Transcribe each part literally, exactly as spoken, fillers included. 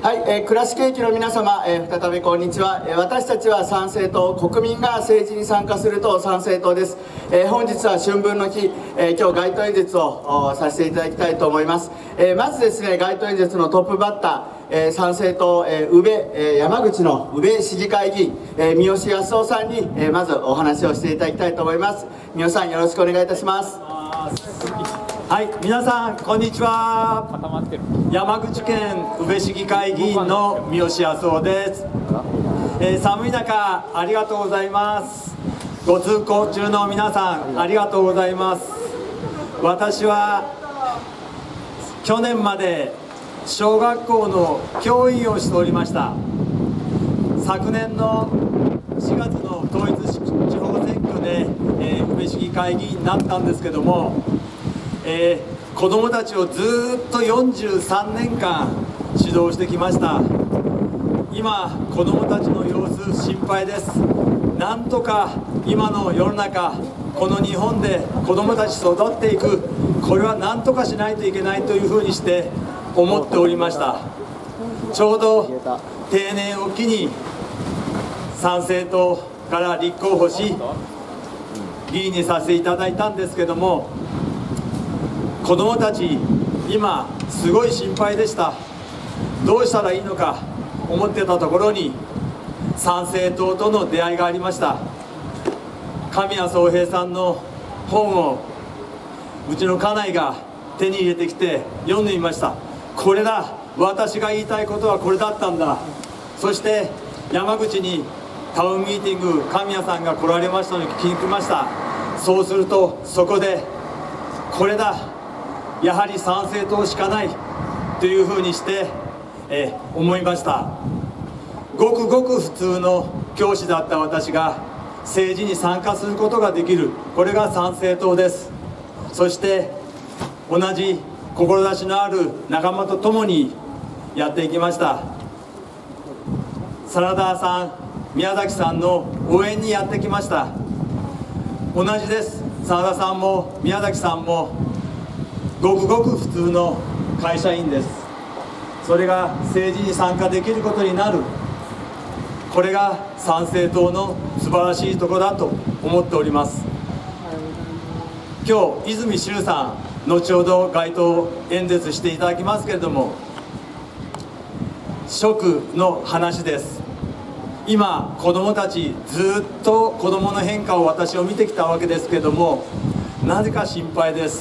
はい、えー、倉敷駅の皆様、えー、再びこんにちは。えー、私たちは参政党、国民が政治に参加する党参政党です。えー、本日は春分の日、えー、今日街頭演説をさせていただきたいと思います。えー、まずですね、街頭演説のトップバッター、えー、参政党、えー、宇部、えー、山口の宇部市議会議員、えー、三好康夫さんに、えー、まずお話をしていただきたいと思います。三好さん、よろしくお願いいたします。 はい、皆さんこんにちは。山口県宇部市議会議員の三好康夫です。えー、寒い中ありがとうございます。ご通行中の皆さんありがとうございます。私は去年まで小学校の教員をしておりました。昨年のしがつの統一地方選挙で、えー、宇部市議会議員になったんですけども、えー、子どもたちをずっとよんじゅうさんねんかん指導してきました。今子どもたちの様子心配です。なんとか今の世の中、この日本で子どもたち育っていく、これはなんとかしないといけないというふうにして思っておりました。ちょうど定年を機に参政党から立候補し議員にさせていただいたんですけども、子どもたち今すごい心配でした。どうしたらいいのか思ってたところに参政党との出会いがありました。神谷宗平さんの本をうちの家内が手に入れてきて読んでみました。これだ、私が言いたいことはこれだったんだ。そして山口にタウンミーティング、神谷さんが来られましたのに聞きました。そうするとそこでこれだ、やはり参政党しかないというふうにして、えー、思いました。ごくごく普通の教師だった私が政治に参加することができる、これが参政党です。そして同じ志のある仲間と共にやっていきました。真田さん、宮崎さんの応援にやってきました。同じです。真田さんも宮崎さんもごくごく普通の会社員です。それが政治に参加できることになる、これが参政党の素晴らしいところだと思っております。今日泉周さん、後ほど街頭演説していただきますけれども、食の話です。今子どもたちずっと子どもの変化を私を見てきたわけですけれども、なぜか心配です。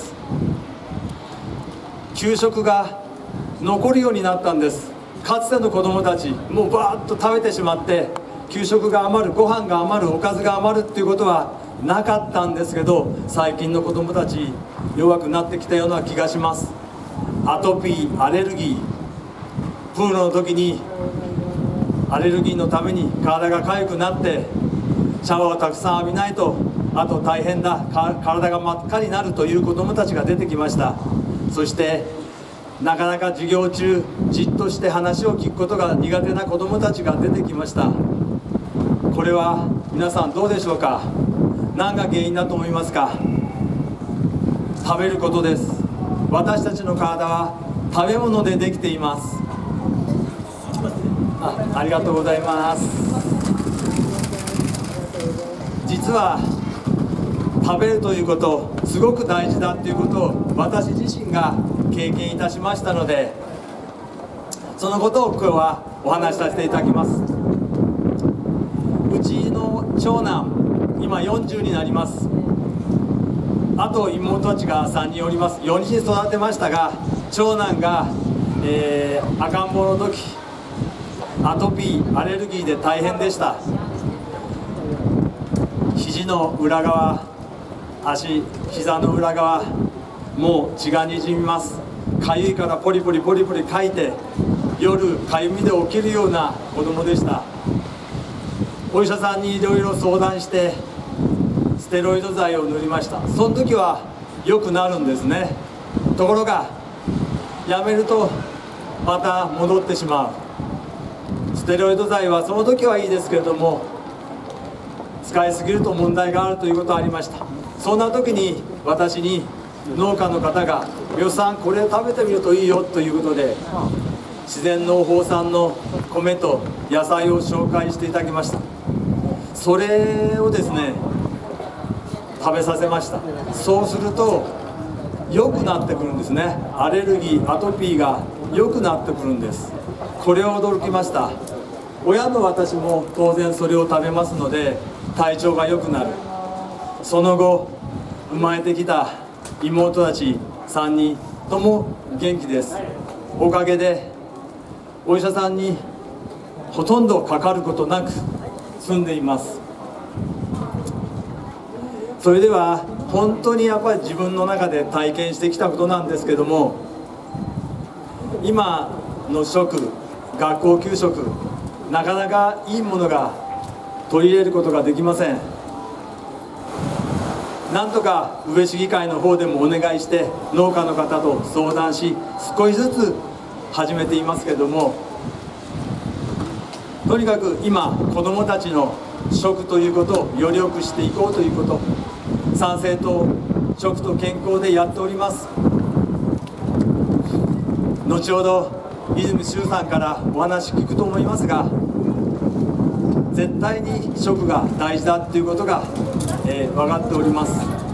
給食が残るようになったんです。かつての子どもたちもうバーッと食べてしまって給食が余る、ご飯が余る、おかずが余るっていうことはなかったんですけど、最近の子どもたち弱くなってきたような気がします。アトピー、アレルギー、プールの時にアレルギーのために体が痒くなってシャワーをたくさん浴びないと、あと大変だ、体が真っ赤になるという子どもたちが出てきました。そしてなかなか授業中じっとして話を聞くことが苦手な子どもたちが出てきました。これは皆さんどうでしょうか。何が原因だと思いますか。食べることです。私たちの体は食べ物でできています。あ、ありがとうございます。実は食べるということすごく大事だということを私自身が経験いたしましたので、そのことを今日はお話しさせていただきます。うちの長男今よんじゅうになります。あと妹たちがさんにんおります。よにん育てましたが、長男が、えー、赤ん坊の時アトピー、アレルギーで大変でした。肘の裏側、足、膝の裏側、もう血がにじみます。かゆいからポリポリポリポリかいて、夜かゆみで起きるような子供でした。お医者さんにいろいろ相談してステロイド剤を塗りました。その時は良くなるんですね。ところがやめるとまた戻ってしまう。ステロイド剤はその時はいいですけれども、使いすぎると問題があるということがありました。そんな時に私に農家の方が「三好さんこれ食べてみるといいよ」ということで自然農法産の米と野菜を紹介していただきました。それをですね食べさせました。そうすると良くなってくるんですね。アレルギーアトピーが良くなってくるんです。これは驚きました。親の私も当然それを食べますので体調が良くなる。その後生まれてきた妹たちさんにんとも元気です。おかげでお医者さんにほとんどかかることなく済んでいます。それでは本当にやっぱり自分の中で体験してきたことなんですけども、今の食、学校給食、なかなかいいものが取り入れることができません。なんとか宇部市議会の方でもお願いして農家の方と相談し少しずつ始めていますけども、とにかく今子どもたちの食ということをより良くしていこうということ、参政党食と健康でやっております。後ほど泉周さんからお話聞くと思いますが、絶対に食が大事だということが、えー、分かっております。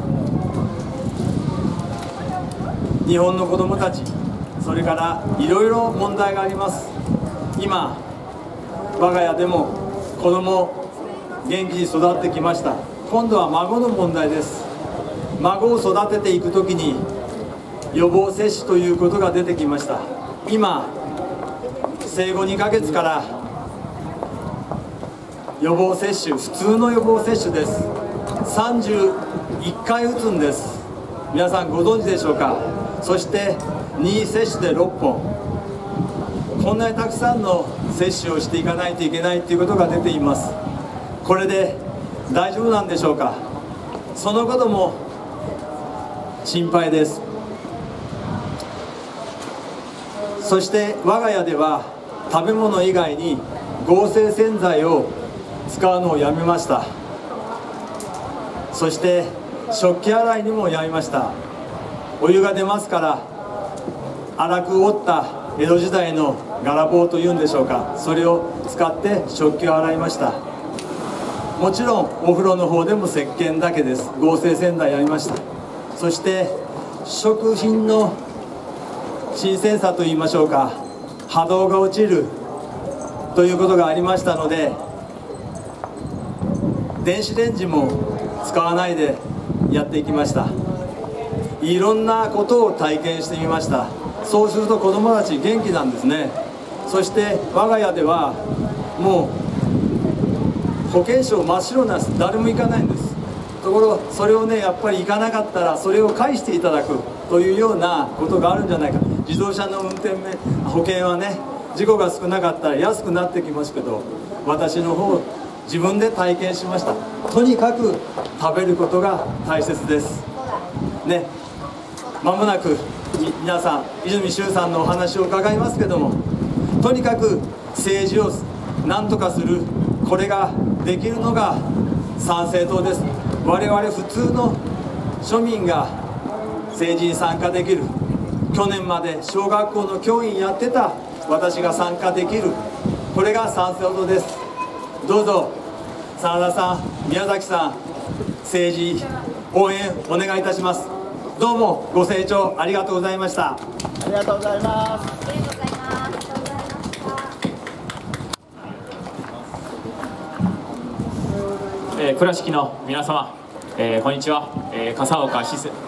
日本の子どもたち、それからいろいろ問題があります。今我が家でも子ども元気に育ってきました。今度は孫の問題です。孫を育てていくときに予防接種ということが出てきました。今生後にかげつから予防接種、普通の予防接種です。さんじゅういっかい打つんです。皆さんご存知でしょうか。そして任意接種でろっぽん、こんなにたくさんの接種をしていかないといけないということが出ています。これで大丈夫なんでしょうか。そのことも心配です。そして我が家では食べ物以外に合成洗剤を使うのをやめました。そして食器洗いにもやめました。お湯が出ますから粗く折った江戸時代のガラ棒というんでしょうか、それを使って食器を洗いました。もちろんお風呂の方でも石鹸だけです。合成洗剤やりました。そして食品の新鮮さといいましょうか、波動が落ちるということがありましたので、電子レンジも使わないでやっていきました。いろんなことを体験してみました。そうすると子どもたち元気なんですね。そして我が家ではもう保険証真っ白なんです。誰も行かないんです。ところそれをねやっぱり行かなかったらそれを返していただくというようなことがあるんじゃないか。自動車の運転免保険はね事故が少なかったら安くなってきますけど、私の方自分で体験しました。とにかく食べることが大切ですね。まもなく皆さん泉周さんのお話を伺いますけども、とにかく政治を何とかする、これができるのが参政党です。我々普通の庶民が政治に参加できる。去年まで小学校の教員やってた私が参加できる、これが参政党です。どうぞ真田さん、宮崎さん、政治応援お願いいたします。どうもご清聴ありがとうございました。 ありがとうございます。 ありがとうございます。 えー、倉敷の皆様、えー、こんにちは。えー、笠岡市政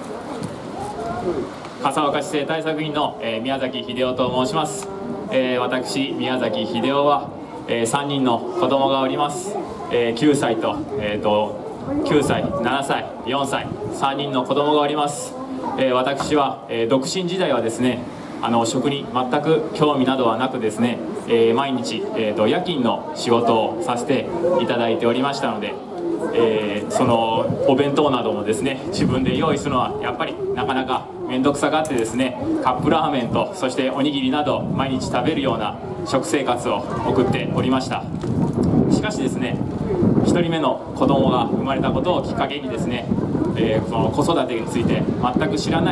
笠岡市政対策委員の、えー、宮崎秀夫と申します。えー、私宮崎秀夫は、えー、さんにんの子供がおります。えー、きゅうさいと、えーときゅうさい、ななさい、よんさい、さんにんの子供がおります。えー、私は、えー、独身時代はですね、あの食に全く興味などはなくですね、えー、毎日、えーと夜勤の仕事をさせていただいておりましたので、えー、そのお弁当などもですね自分で用意するのはやっぱりなかなか面倒くさがってですね、カップラーメンとそしておにぎりなど毎日食べるような食生活を送っておりました。しかしですね、ひとりめの子供が生まれたことをきっかけにですね、えー、その子育てについて全く知らない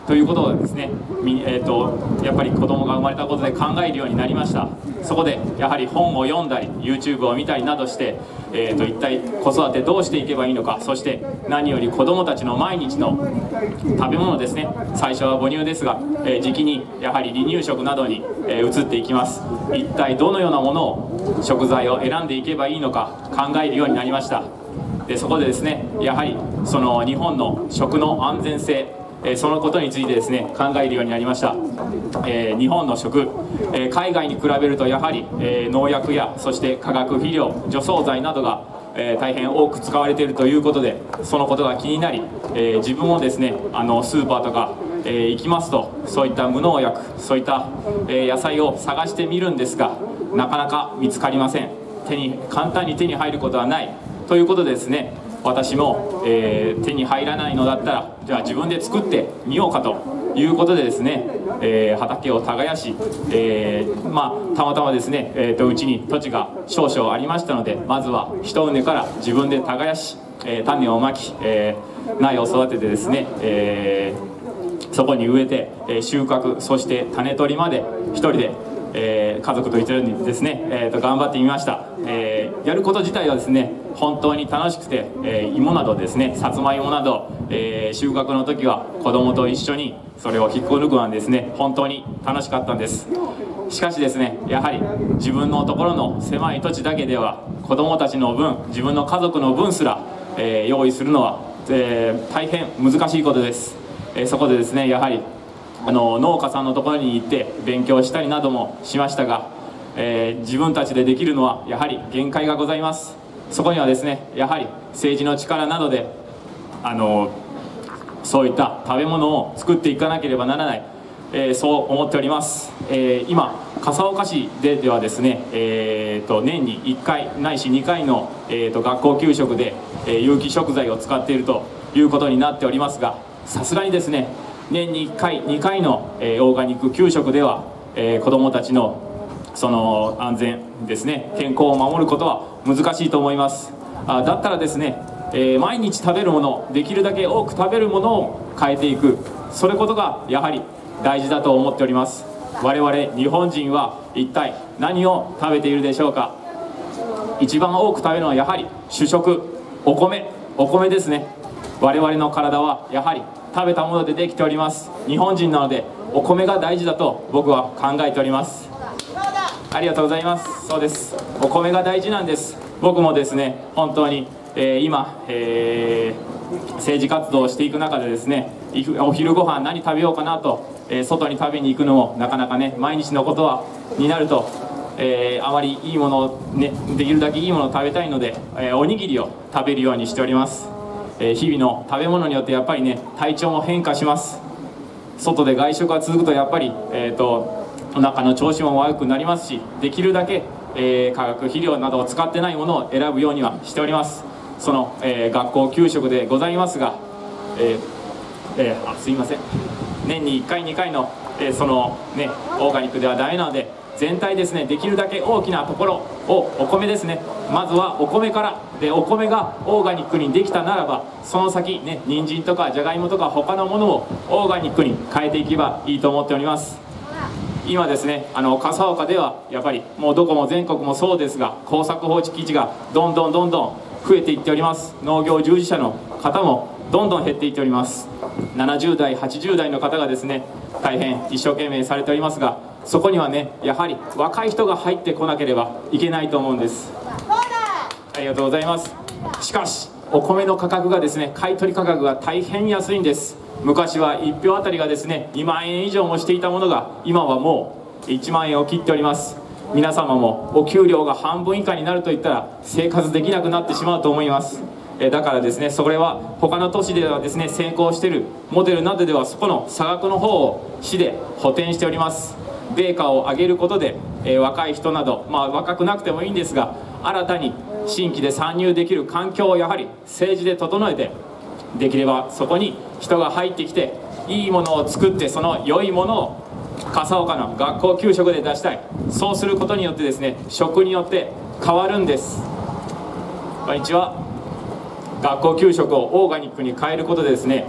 ということをですね、えー、とやっぱり子供が生まれたことで考えるようになりました。そこでやはり本を読んだり ユーチューブ を見たりなどして、えー、と一体子育てどうしていけばいいのか、そして何より子供たちの毎日の食べ物ですね、最初は母乳ですが、えー、時期にやはり離乳食などに、えー、移っていきます。一体どのようなものを食材を選んでいけばいいのか考えるようになりました。でそこでですね、やはりその日本の食の安全性、えー、そのことについてですね考えるようになりました。えー、日本の食、えー、海外に比べるとやはり、えー、農薬やそして化学肥料、除草剤などが、えー、大変多く使われているということで、そのことが気になり、えー、自分もですねあのスーパーとか、えー、行きますと、そういった無農薬、そういった、えー、野菜を探してみるんですが、なかなか見つかりません。手に簡単に手に入ることはないということでですね、私も、えー、手に入らないのだったらじゃあ自分で作ってみようかということでですね、えー、畑を耕し、えーまあ、たまたまですね、えー、とうちに土地が少々ありましたので、まずは一畝から自分で耕し、えー、種をまき、えー、苗を育ててですね、えー、そこに植えて、えー、収穫、そして種取りまで一人で、えー、家族と一緒にですね、えー、と頑張ってみました。えー、やること自体はですね本当に楽しくて、えー、芋などですね、さつまいもなど、えー、収穫の時は子供と一緒にそれを引っこ抜くのはですね本当に楽しかったんです。しかしですね、やはり自分のところの狭い土地だけでは子供たちの分、自分の家族の分すら、えー、用意するのは、えー、大変難しいことです。えー、そこでですねやはりあの農家さんのところに行って勉強したりなどもしましたが、えー、自分たちでできるのはやはり限界がございます。そこにはですねやはり政治の力などであのそういった食べ物を作っていかなければならない、えー、そう思っております。えー、今笠岡市でではですね、えー、と年にいっかいないしにかいの、えー、と学校給食で、えー、有機食材を使っているということになっておりますが、さすがにですね年にいっかいにかいの、えー、オーガニック給食では、えー、子どもたちのその安全ですね、健康を守ることは難しいと思います。あだったらですね、えー、毎日食べるもの、できるだけ多く食べるものを変えていく、それことがやはり大事だと思っております。我々日本人は一体何を食べているでしょうか。一番多く食べるのはやはり主食、お米お米ですね。我々の体はやはり食べたものでできております。日本人なのでお米が大事だと僕は考えております。ありがとうございます。そうです、お米が大事なんです。僕もですね本当に、えー、今、えー、政治活動をしていく中でですね、お昼ご飯何食べようかなと、えー、外に食べに行くのもなかなかね毎日のことはになると、えー、あまりいいものを、ね、できるだけいいものを食べたいので、えー、おにぎりを食べるようにしております。えー、日々の食べ物によってやっぱりね体調も変化します。外で外食が続くとやっぱり、えーとお腹の調子も悪くなりますし、できるだけ、えー、化学肥料などを使ってないものを選ぶようにはしております。その、えー、学校給食でございますが、えーえー、あすいません、年にいっかいにかいの、えー、そのねオーガニックではダメなので、全体ですねできるだけ大きなところをお米ですね、まずはお米からで、お米がオーガニックにできたならばその先ね人参とかじゃがいもとか他のものをオーガニックに変えていけばいいと思っております。今ですねあの笠岡ではやっぱりもうどこも全国もそうですが、耕作放置基地がどんどんどんどん増えていっております。農業従事者の方もどんどん減っていっております。ななじゅうだいはちじゅうだいの方がですね大変一生懸命されておりますが、そこにはねやはり若い人が入ってこなければいけないと思うんです。ありがとうございます。しかしお米の価格がですね買い取り価格が大変安いんです。昔はいっ票あたりがですねにまんえん以上もしていたものが今はもういちまんえんを切っております。皆様もお給料が半分以下になるといったら生活できなくなってしまうと思います。えだからですねそれは他の都市ではですね先行しているモデルなどではそこの差額の方を市で補填しております。米価を上げることで、えー、若い人など、まあ、若くなくてもいいんですが新たに新規で参入できる環境をやはり政治で整えて、できればそこに人が入ってきていいものを作って、その良いものを笠岡の学校給食で出したい。そうすることによってですね食によって変わるんです。こんにちは。学校給食をオーガニックに変えることでですね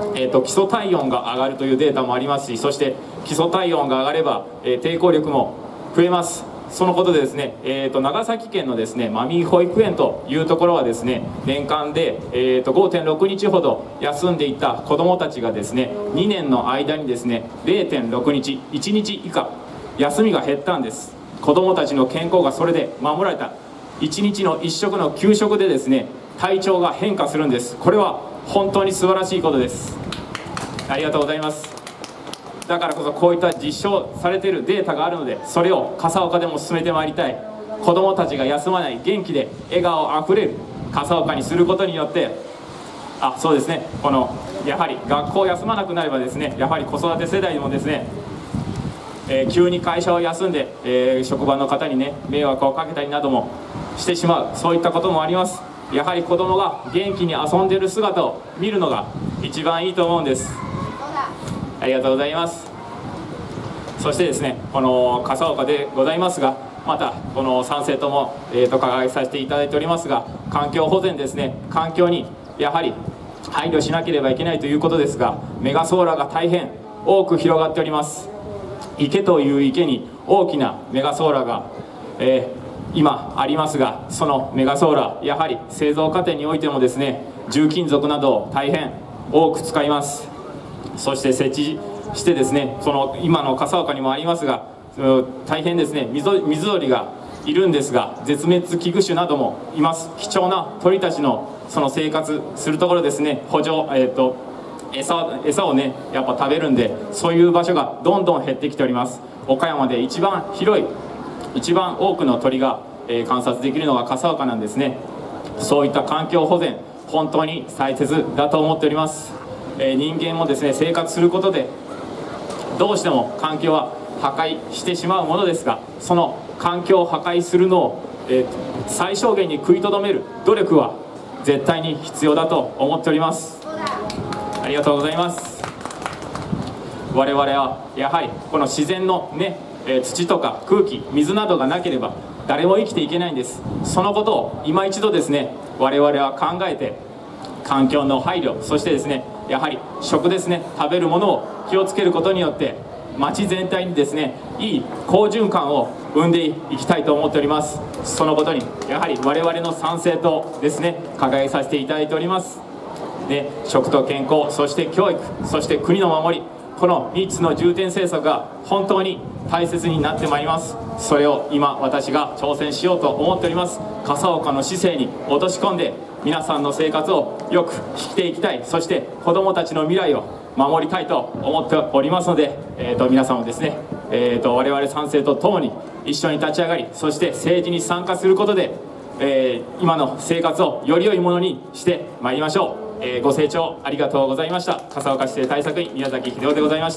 えー、と基礎体温が上がるというデータもありますし、そして基礎体温が上がれば、えー、抵抗力も増えます。そのことでですね、えー、と長崎県のですねマミー保育園というところはですね、年間で、えー、と ごてんろくにちほど休んでいた子どもたちがですね、にねんの間にですね れいてんろくにち、いちにち以下休みが減ったんです。子どもたちの健康がそれで守られた。いちにちのいっしょくの給食でですね、体調が変化するんです。これは本当に素晴らしいことです。ありがとうございます。だからこそこういった実証されているデータがあるので、それを笠岡でも進めてまいりたい。子どもたちが休まない、元気で笑顔あふれる笠岡にすることによって、あ、そうですね、このやはり学校休まなくなればですね、やはり子育て世代もですね、えー、急に会社を休んで、えー、職場の方にね迷惑をかけたりなどもしてしまう、そういったこともあります。やはり子どもが元気に遊んでいる姿を見るのが一番いいと思うんです。ありがとうございます。そしてですね、この笠岡でございますが、またこの参政党も、えー、と掲げさせていただいておりますが、環境保全ですね、環境にやはり配慮しなければいけないということですが、メガソーラーが大変多く広がっております。池という池に大きなメガソーラーが、えー、今ありますが、そのメガソーラーやはり製造過程においてもですね、重金属などを大変多く使います。そして設置してですね、その今の笠岡にもありますが、大変ですね、水水鳥がいるんですが、絶滅危惧種などもいます。貴重な鳥たちのその生活するところですね、補助、えー、と餌, 餌をねやっぱ食べるんで、そういう場所がどんどん減ってきております。岡山で一番広い、一番多くの鳥が、えー、観察できるのが笠岡なんですね。そういった環境保全、本当に大切だと思っております。えー、人間もですね生活することでどうしても環境は破壊してしまうものですが、その環境を破壊するのを、えー、最小限に食いとどめる努力は絶対に必要だと思っております。ありがとうございます。我々はやはりこの自然のね、えー、土とか空気、水などがなければ誰も生きていけないんです。そのことを今一度ですね我々は考えて、環境の配慮、そしてですねやはり食ですね、食べるものを気をつけることによって町全体にですねいい好循環を生んでいきたいと思っております。そのことにやはり我々の参政党ですね掲げさせていただいております。で、食と健康、そして教育、そして国の守り、このみっつの重点政策が本当に大切になってまいります。それを今私が挑戦しようと思っております。笠岡の市政に落とし込んで皆さんの生活をよく引きていきたい、そして子どもたちの未来を守りたいと思っておりますので、えー、と皆さんもですね、えー、と我々参政とともに一緒に立ち上がり、そして政治に参加することで、えー、今の生活をより良いものにしてまいりましょう。えー、ご清聴ありがとうございました。笠岡市政対策員宮崎秀夫でございました。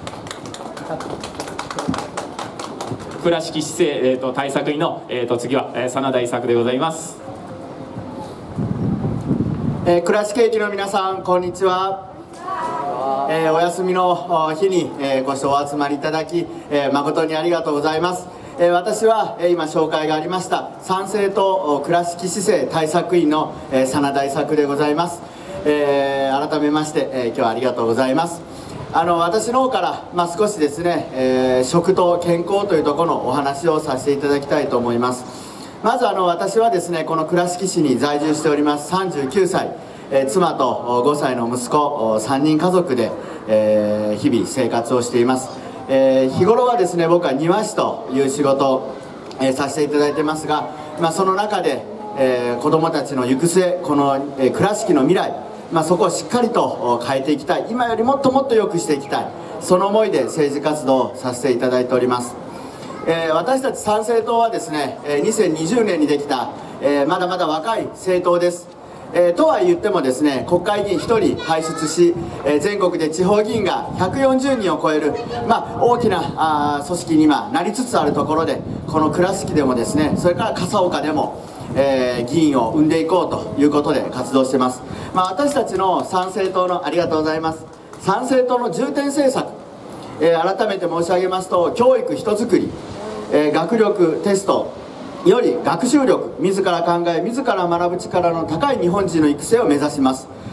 倉敷市政、えー、と対策員の、えー、と次は、えー、真田伊作でございます。 えー、倉敷駅の皆さんこんにちは。えー、お休みの日に、えー、ご視聴お集まりいただき、えー、誠にありがとうございます。えー、私は、えー、今紹介がありました参政党倉敷市政対策員の、えー、真田伊作でございます。えー、改めまして、えー、今日はありがとうございます。あの私の方から、まあ、少しですね、えー、食と健康というところのお話をさせていただきたいと思います。まずあの私はですねこの倉敷市に在住しておりますさんじゅうきゅうさい、えー、妻とごさいの息子さんにん家族で、えー、日々生活をしています。えー、日頃はですね僕は庭師という仕事を、えー、させていただいてますが、まあ、その中で、えー、子どもたちの行く末、この、えー、倉敷の未来、まあ、そこをしっかりと変えていきたい、今よりもっともっと良くしていきたい、その思いで政治活動をさせていただいております。えー、私たち参政党はですねにせんにじゅうねんにできた、えー、まだまだ若い政党です。えー、とは言ってもですね国会議員ひとり輩出し、えー、全国で地方議員がひゃくよんじゅうにんを超える、まあ、大きなあ組織に今なりつつあるところで、この倉敷でもですねそれから笠岡でも、えー、議員を生んでいこうということで活動しています。まあ、私たちの参政党のありがとうございます参政党の重点政策、えー、改めて申し上げますと、教育人づくり、えー、学力テストより学習力、自ら考え自ら学ぶ力の高い日本人の育成を目指します。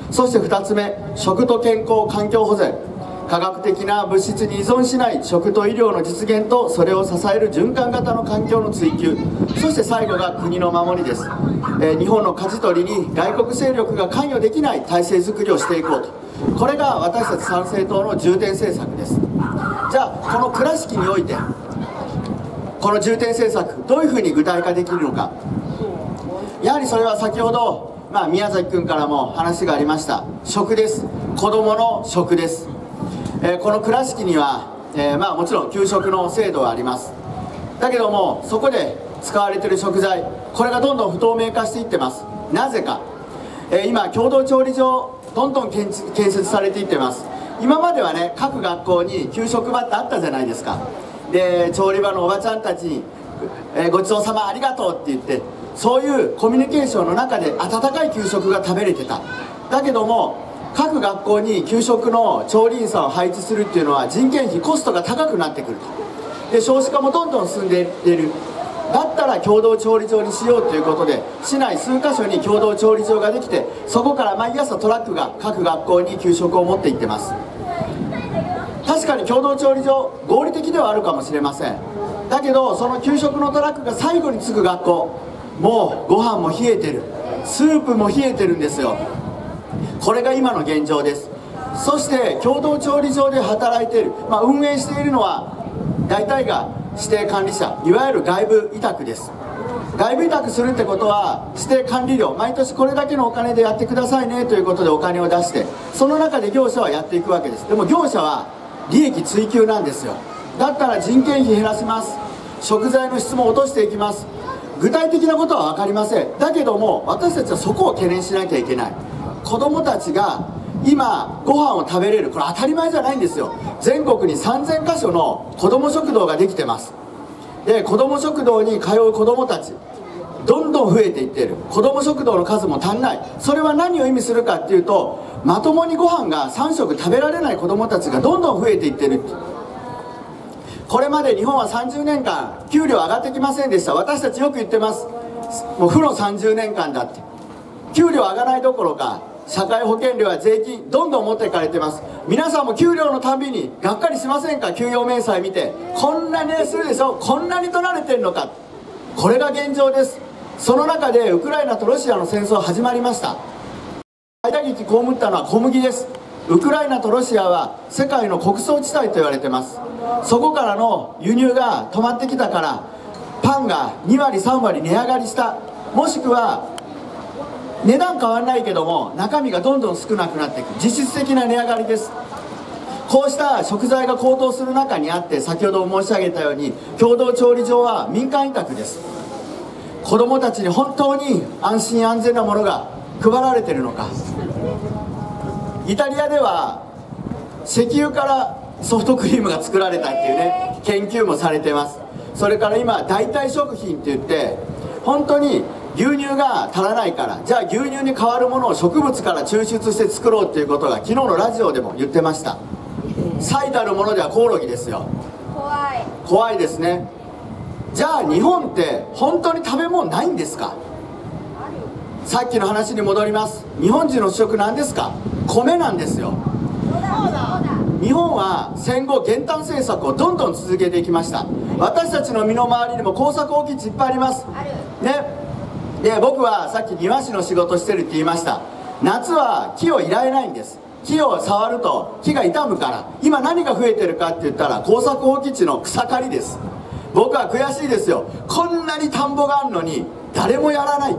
そしてふたつめ、食と健康環境保全、科学的な物質に依存しない食と医療の実現と、それを支える循環型の環境の追求、そして最後が国の守りです。えー、日本の舵取りに外国勢力が関与できない体制づくりをしていこうと、これが私たち参政党の重点政策です。じゃあこの倉敷においてこの重点政策どういうふうに具体化できるのか。やはりそれは先ほど、まあ、宮崎君からも話がありました食です。子どもの食です。えー、この倉敷には、えーまあ、もちろん給食の制度はあります。だけどもそこで使われている食材、これがどんどん不透明化していってます。なぜか、えー、今共同調理場どんどん建設されていってます。今まではね、各学校に給食場ってあったじゃないですか。で調理場のおばちゃんたちに、えー、ごちそうさまありがとうって言って、そういうコミュニケーションの中で温かい給食が食べれてた。だけども各学校に給食の調理員さんを配置するっていうのは人件費コストが高くなってくると。で少子化もどんどん進んでいる。だったら共同調理場にしようということで、市内数カ所に共同調理場ができて、そこから毎朝トラックが各学校に給食を持って行ってます。確かに共同調理場合理的ではあるかもしれません。だけどその給食のトラックが最後に着く学校、もうご飯も冷えてる、スープも冷えてるんですよ。これが今の現状です。そして共同調理場で働いている、まあ、運営しているのは大体が指定管理者、いわゆる外部委託です。外部委託するってことは指定管理料、毎年これだけのお金でやってくださいねということでお金を出して、その中で業者はやっていくわけです。でも業者は利益追求なんですよ。だったら人件費減らします、食材の質も落としていきます。具体的なことは分かりません。だけども私たちはそこを懸念しなきゃいけない。子どもたちが今ご飯を食べれる、これ当たり前じゃないんですよ。全国にさんぜんかしょの子ども食堂ができてます。で子ども食堂に通う子どもたちどんどん増えていっている。子ども食堂の数も足んない。それは何を意味するかっていうと、まともにご飯がさん食食べられない子どもたちがどんどん増えていってる。これまで日本はさんじゅうねんかん給料上がってきませんでした。私たちよく言ってます。もう負のさんじゅうねんかんだって。給料上がらないどころか社会保険料や税金どんどん持っていかれてます。皆さんも給料のたびにがっかりしませんか。給与明細見てこんなにするでしょ、こんなに取られてるのか。これが現状です。その中でウクライナとロシアの戦争始まりました。最打撃被ったのは小麦です。ウクライナとロシアは世界の穀倉地帯と言われてます。そこからの輸入が止まってきたからパンがにわりさんわり値上がりした、もしくは値段変わらないけども中身がどんどん少なくなっていく、実質的な値上がりです。こうした食材が高騰する中にあって、先ほど申し上げたように共同調理場は民間委託です。子どもたちに本当に安心安全なものが配られているのか。イタリアでは石油からソフトクリームが作られたっていうね研究もされてます。それから今代替食品って言って本当に牛乳が足らないから、じゃあ牛乳に代わるものを植物から抽出して作ろうっていうことが昨日のラジオでも言ってました。最たるものではコオロギですよ。怖い怖いですね。じゃあ日本って本当に食べ物ないんですか。さっきの話に戻ります。日本人の主食なんですか。米なんですよ。日本は戦後減反政策をどんどん続けていきました。私たちの身の回りにも耕作放棄地いっぱいありますね。で僕はさっき庭師の仕事してるって言いました。夏は木をいられないんです。木を触ると木が傷むから。今何が増えてるかって言ったら耕作放棄地の草刈りです。僕は悔しいですよ。こんなに田んぼがあるのに誰もやらない。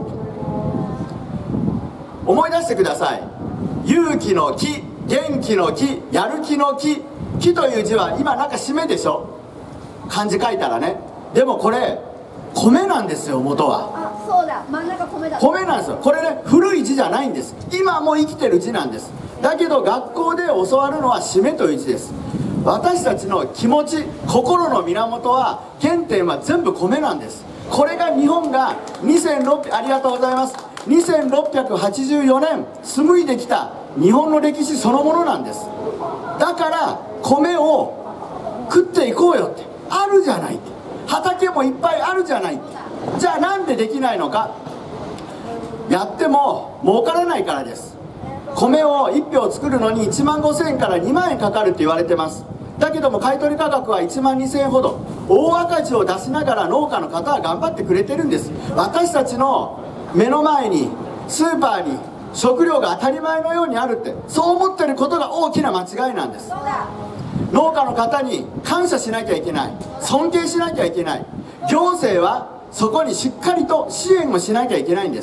思い出してください。勇気の木、元気の木、やる気の木。木という字は今なんか締めでしょ、漢字書いたらね。でもこれ米なんですよ、元は。 あ、そうだ、真ん中米だ。 米なんですよ。これね、古い字じゃないんです。今も生きてる字なんです。だけど学校で教わるのは締めという字です。私たちの気持ち、心の源は、原点は全部米なんです。これが日本がにせんろっぴゃく、ありがとうございます、にせんろっぴゃくはちじゅうよねん紡いできた日本の歴史そのものなんです。だから米を食っていこうよって、あるじゃないって、畑もいっぱいあるじゃないって。じゃあなんでできないのか。やっても儲からないからです。 米をいっぴょう作るのにいちまんごせんえんからにまんえんかかるって言われてます。だけども買取価格はいちまんにせんえんほど、大赤字を出しながら農家の方は頑張ってくれてるんです。私たちの目の前にスーパーに食料が当たり前のようにあるって、そう思ってることが大きな間違いなんです。農家の方に感謝しなきゃいけない、尊敬しなきゃいけない、行政はそこにしっかりと支援をしなきゃいけないんです。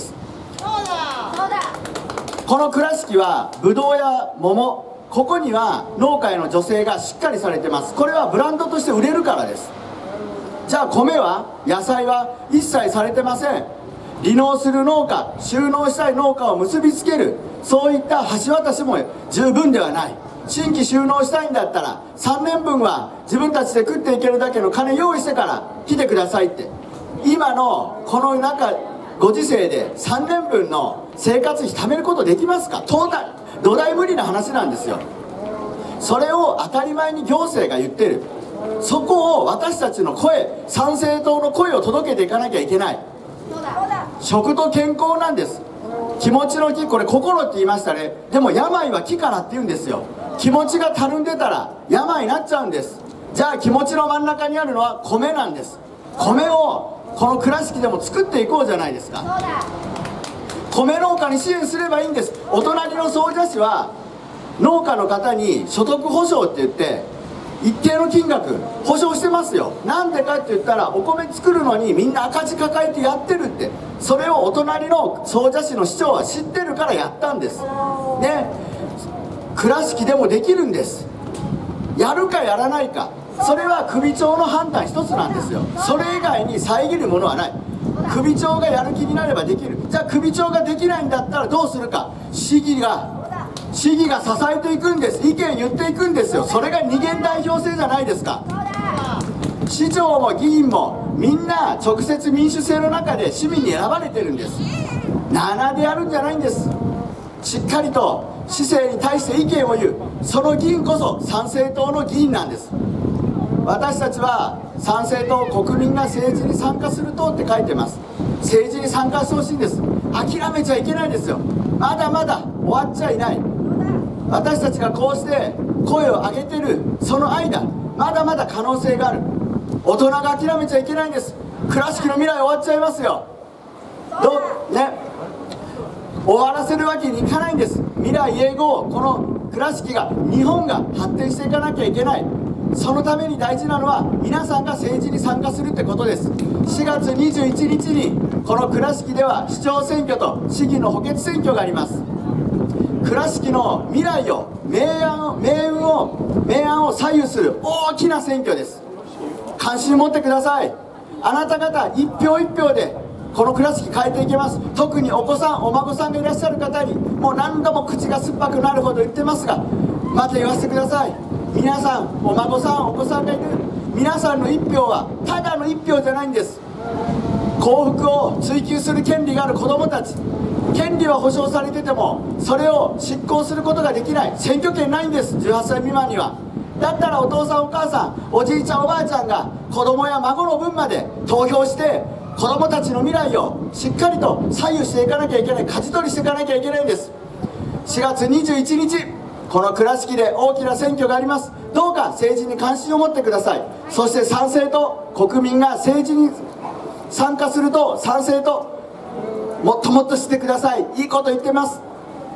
この倉敷はブドウや桃、ここには農家への助成がしっかりされてます。これはブランドとして売れるからです。じゃあ米は、野菜は一切されてません。離農する農家、就農したい農家を結びつける、そういった橋渡しも十分ではない。新規就農したいんだったらさんねんぶんは自分たちで食っていけるだけの金用意してから来てくださいって、今のこの中ご時世でさんねんぶんの生活費貯めることできますか？到底土台無理な話なんですよ。それを当たり前に行政が言ってる。そこを私たちの声、参政党の声を届けていかなきゃいけない。食と健康なんです。気持ちの気、これ心って言いましたね。でも病は気からって言うんですよ。気持ちがたるんでたら病になっちゃうんです。じゃあ気持ちの真ん中にあるのは米なんです。米をこの倉敷でも作っていこうじゃないですか。米農家に支援すればいいんです。お隣の総社市は農家の方に所得保証って言って一定の金額保証してますよ。なんでかって言ったら、お米作るのにみんな赤字抱えてやってるって、それをお隣の総社市の市長は知ってるからやったんですね。倉敷でもできるんです。やるかやらないか、それは首長の判断一つなんですよ。それ以外に遮るものはない。首長がやる気になればできる。じゃあ首長ができないんだったらどうするか。市議が市議が支えていくんです。意見言っていくんですよ。それが二元代表制じゃないですか。市長も議員もみんな直接民主制の中で市民に選ばれてるんです。ななでやるんじゃないんです。しっかりと市政に対して意見を言う、その議員こそ参政党の議員なんです。私たちは参政党、国民が政治に参加する党って書いてます。政治に参加してほしいんです。諦めちゃいけないですよ。まだまだ終わっちゃいない。私たちがこうして声を上げてるその間、まだまだ可能性がある。大人が諦めちゃいけないんです。倉敷の未来終わっちゃいますよ。どうね、終わらせるわけにいかないんです。未来永劫、この倉敷が、日本が発展していかなきゃいけない。そのために大事なのは皆さんが政治に参加するってことです。しがつにじゅういちにちにこの倉敷では市長選挙と市議の補欠選挙があります。倉敷の未来を、明暗を命運を明暗を左右する大きな選挙です。関心持ってください。あなた方一票一票でこの倉敷変えていけます。特にお子さんお孫さんがいらっしゃる方にもう何度も口が酸っぱくなるほど言ってますが、また言わせてください。皆さんお孫さんお子さんがいる皆さんの一票はただの一票じゃないんです。幸福を追求する権利がある子どもたち、権利は保障されててもそれを執行することができない、選挙権ないんです。じゅうはっさい未満には。だったらお父さんお母さんおじいちゃんおばあちゃんが子供や孫の分まで投票して子供たちの未来をしっかりと左右していかなきゃいけない、舵取りしていかなきゃいけないんです。しがつにじゅういちにちこの倉敷で大きな選挙があります。どうか政治に関心を持ってください。そして参政と国民が政治に参加すると賛成ともっともっとしてください。いいこと言ってます。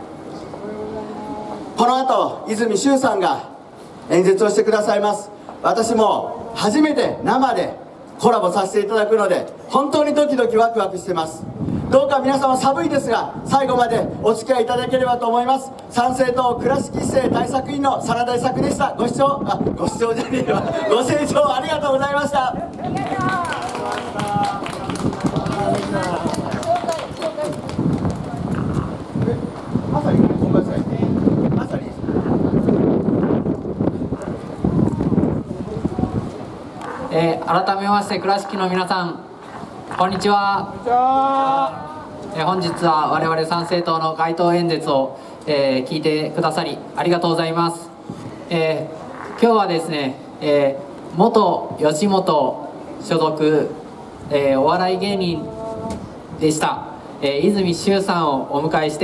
この後泉周さんが演説をしてくださいます。私も初めて生でコラボさせていただくので本当にドキドキワクワクしてます。どうか皆様寒いですが最後までお付き合いいただければと思います。参政党倉敷市政対策委員の佐野大作でした。ご視聴あご視聴じゃねえわご清聴ありがとうございました。 えー、改めまして倉敷の皆さんこんにちは。こんにちは。えー、本日は我々参政党の街頭演説を、えー、聞いてくださりありがとうございます。えー、今日はですね、えー、元吉本所属、えー、お笑い芸人でした、えー、泉周さんをお迎えして、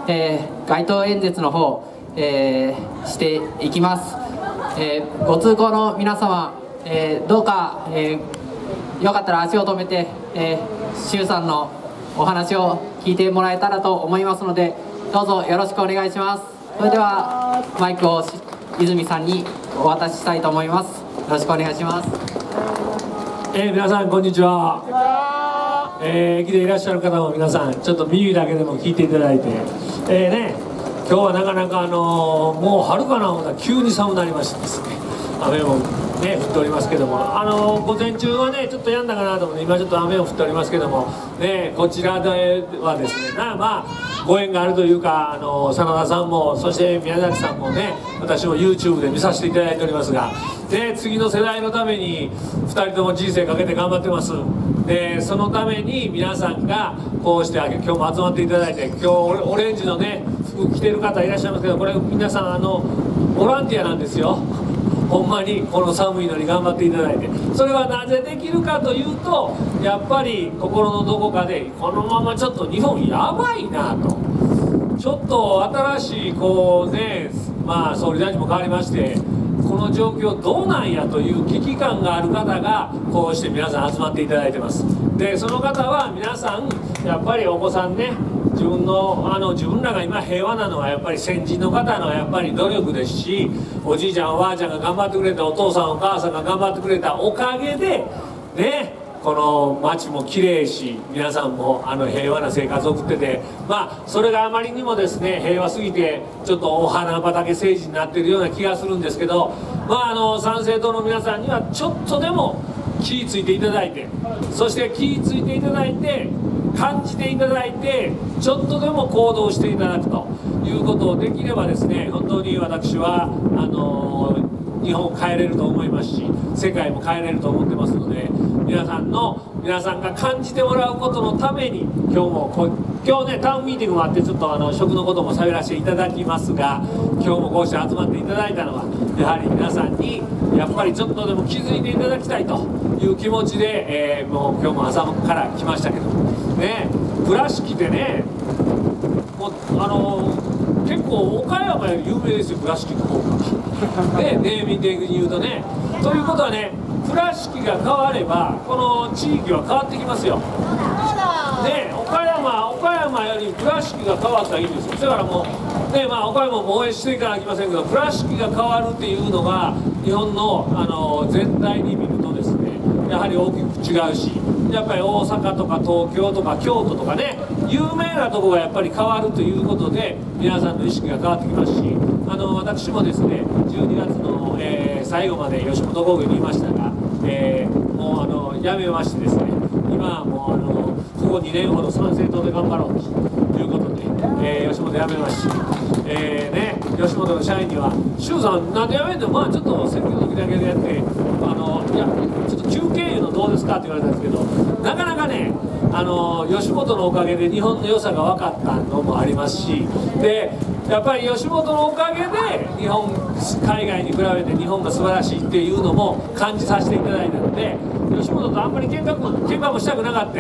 えー、街頭演説の方、えー、していきます。えー、ご通行の皆様、えー、どうか、えー、よかったら足を止めて、えー、周さんのお話を聞いてもらえたらと思いますので、どうぞよろしくお願いします。それではマイクを泉さんにお渡ししたいと思います。よろしくお願いします。 えー、皆さんこんにちは。えー、来ていらっしゃる方も皆さんちょっと耳だけでも聞いていただいて、えーね、今日はなかなか、あのー、もう春かな思ったら急に寒くなりましてですね、雨もね降っておりますけども、あのー、午前中はねちょっと止んだかなと思って今ちょっと雨も降っておりますけども、ね、こちらではですねなまあご縁があるというか、あの真田さんもそして宮崎さんもね私も YouTube で見させていただいておりますが、で次の世代のためにふたりとも人生かけて頑張ってます。でそのために皆さんがこうして今日も集まっていただいて、今日オレンジのね服着てる方いらっしゃいますけど、これ皆さんあのボランティアなんですよ。ほんまにこの寒いのに頑張っていただいて、それはなぜできるかというと、やっぱり心のどこかでこのままちょっと日本やばいなと、ちょっと新しいこうねまあ総理大臣も変わりまして、この状況どうなんやという危機感がある方がこうして皆さん集まっていただいてます。でその方は皆さんやっぱりお子さんね、自分のあの自分らが今平和なのはやっぱり先人の方のやっぱり努力ですし、おじいちゃんおばあちゃんが頑張ってくれた、お父さんお母さんが頑張ってくれたおかげでねこの街も綺麗し、皆さんもあの平和な生活を送ってて、まあそれがあまりにもですね平和すぎてちょっとお花畑政治になってるような気がするんですけど、まああの参政党の皆さんにはちょっとでも気ぃついていただいて、そして気ぃついていただいて感じていただいて、ちょっとでも行動していただくということをできればですね、本当に私はあの日本を変えれると思いますし、世界も変えれると思ってますので、皆さんの皆さんが感じてもらうことのために今日もこ今日ねタウンミーティングもあってちょっとあの食のことも喋らせていただきますが、今日もこうして集まっていただいたのはやはり皆さんにやっぱりちょっとでも気づいていただきたいという気持ちで、えー、もう今日も朝から来ましたけどね、倉敷でねもうあの結構岡山より有名ですよ、倉敷の方がね、ネーミング的に言うとね。ということはね、倉敷が変わればこの地域は変わってきますよ。ね、岡山岡山より倉敷が変わったらいいんですよ。だからもうね、まあ岡山も応援していかなきゃいけませんけど、倉敷が変わるっていうのが日本のあの全体に見るとですね、やはり大きく違うし、やっぱり大阪とか東京とか京都とかね、有名なとこがやっぱり変わるということで皆さんの意識が変わってきますし、あの私もですねじゅうにがつの、えー、最後まで吉本興業にいましたが、えー、もうあの辞めましてですね、今はもうあのここにねんほど参政党で頑張ろうということで、えー、吉本辞めまして、えーね、吉本の社員には「周さんなんで辞めんの？まあちょっと選挙の時だけでやってあのいやちょっと休憩いうのどうですか?」って言われたんですけど、なかなかねあの吉本のおかげで日本の良さが分かったのもありますし、でやっぱり吉本のおかげで日本海外に比べて日本が素晴らしいっていうのも感じさせていただいたので、吉本とあんまり喧嘩も喧嘩もしたくなかった。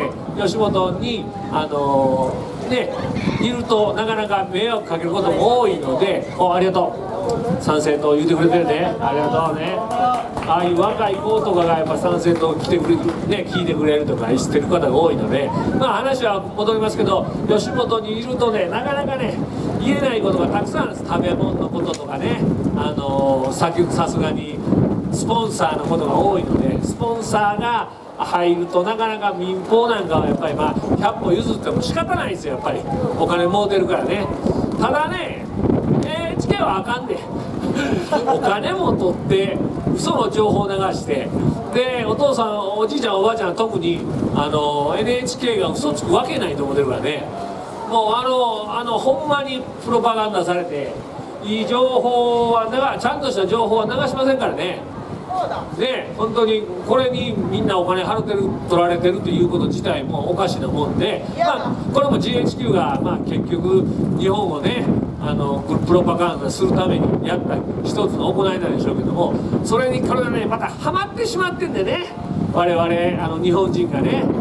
吉本にあのー、ねいるとなかなか迷惑かけることも多いので、おありがとう参政党言うてくれてるね、ありがとうね。ああいう若い子とかがやっぱ参政党来てくれ、ね、聞いてくれるとか知ってる方が多いので、まあ話は戻りますけど、吉本にいるとねなかなかね言えないことがたくさんあるんです。食べ物のこととかね、あのー、さすがにスポンサーのことが多いので、スポンサーが入るとなかなか民放なんかはやっぱりまあひゃっぽ譲っても仕方ないですよ、やっぱりお金儲てるからね。ただね エヌエイチケー はあかんでお金も取って嘘の情報を流して、でお父さんおじいちゃんおばあちゃんは特にあの エヌエイチケー が嘘つくわけないと思ってるからね、もうあのあのほんまにプロパガンダされていい情報は流ちゃんとした情報は流しませんからね。ね、本当にこれにみんなお金払ってる取られてるということ自体もおかしなもんで、まあ、これも ジーエイチキュー が、まあ、結局日本をねあのプロパガンダするためにやった一つの行いなんでしょうけども、それにこれがねまたハマってしまってんでね、我々あの日本人がね。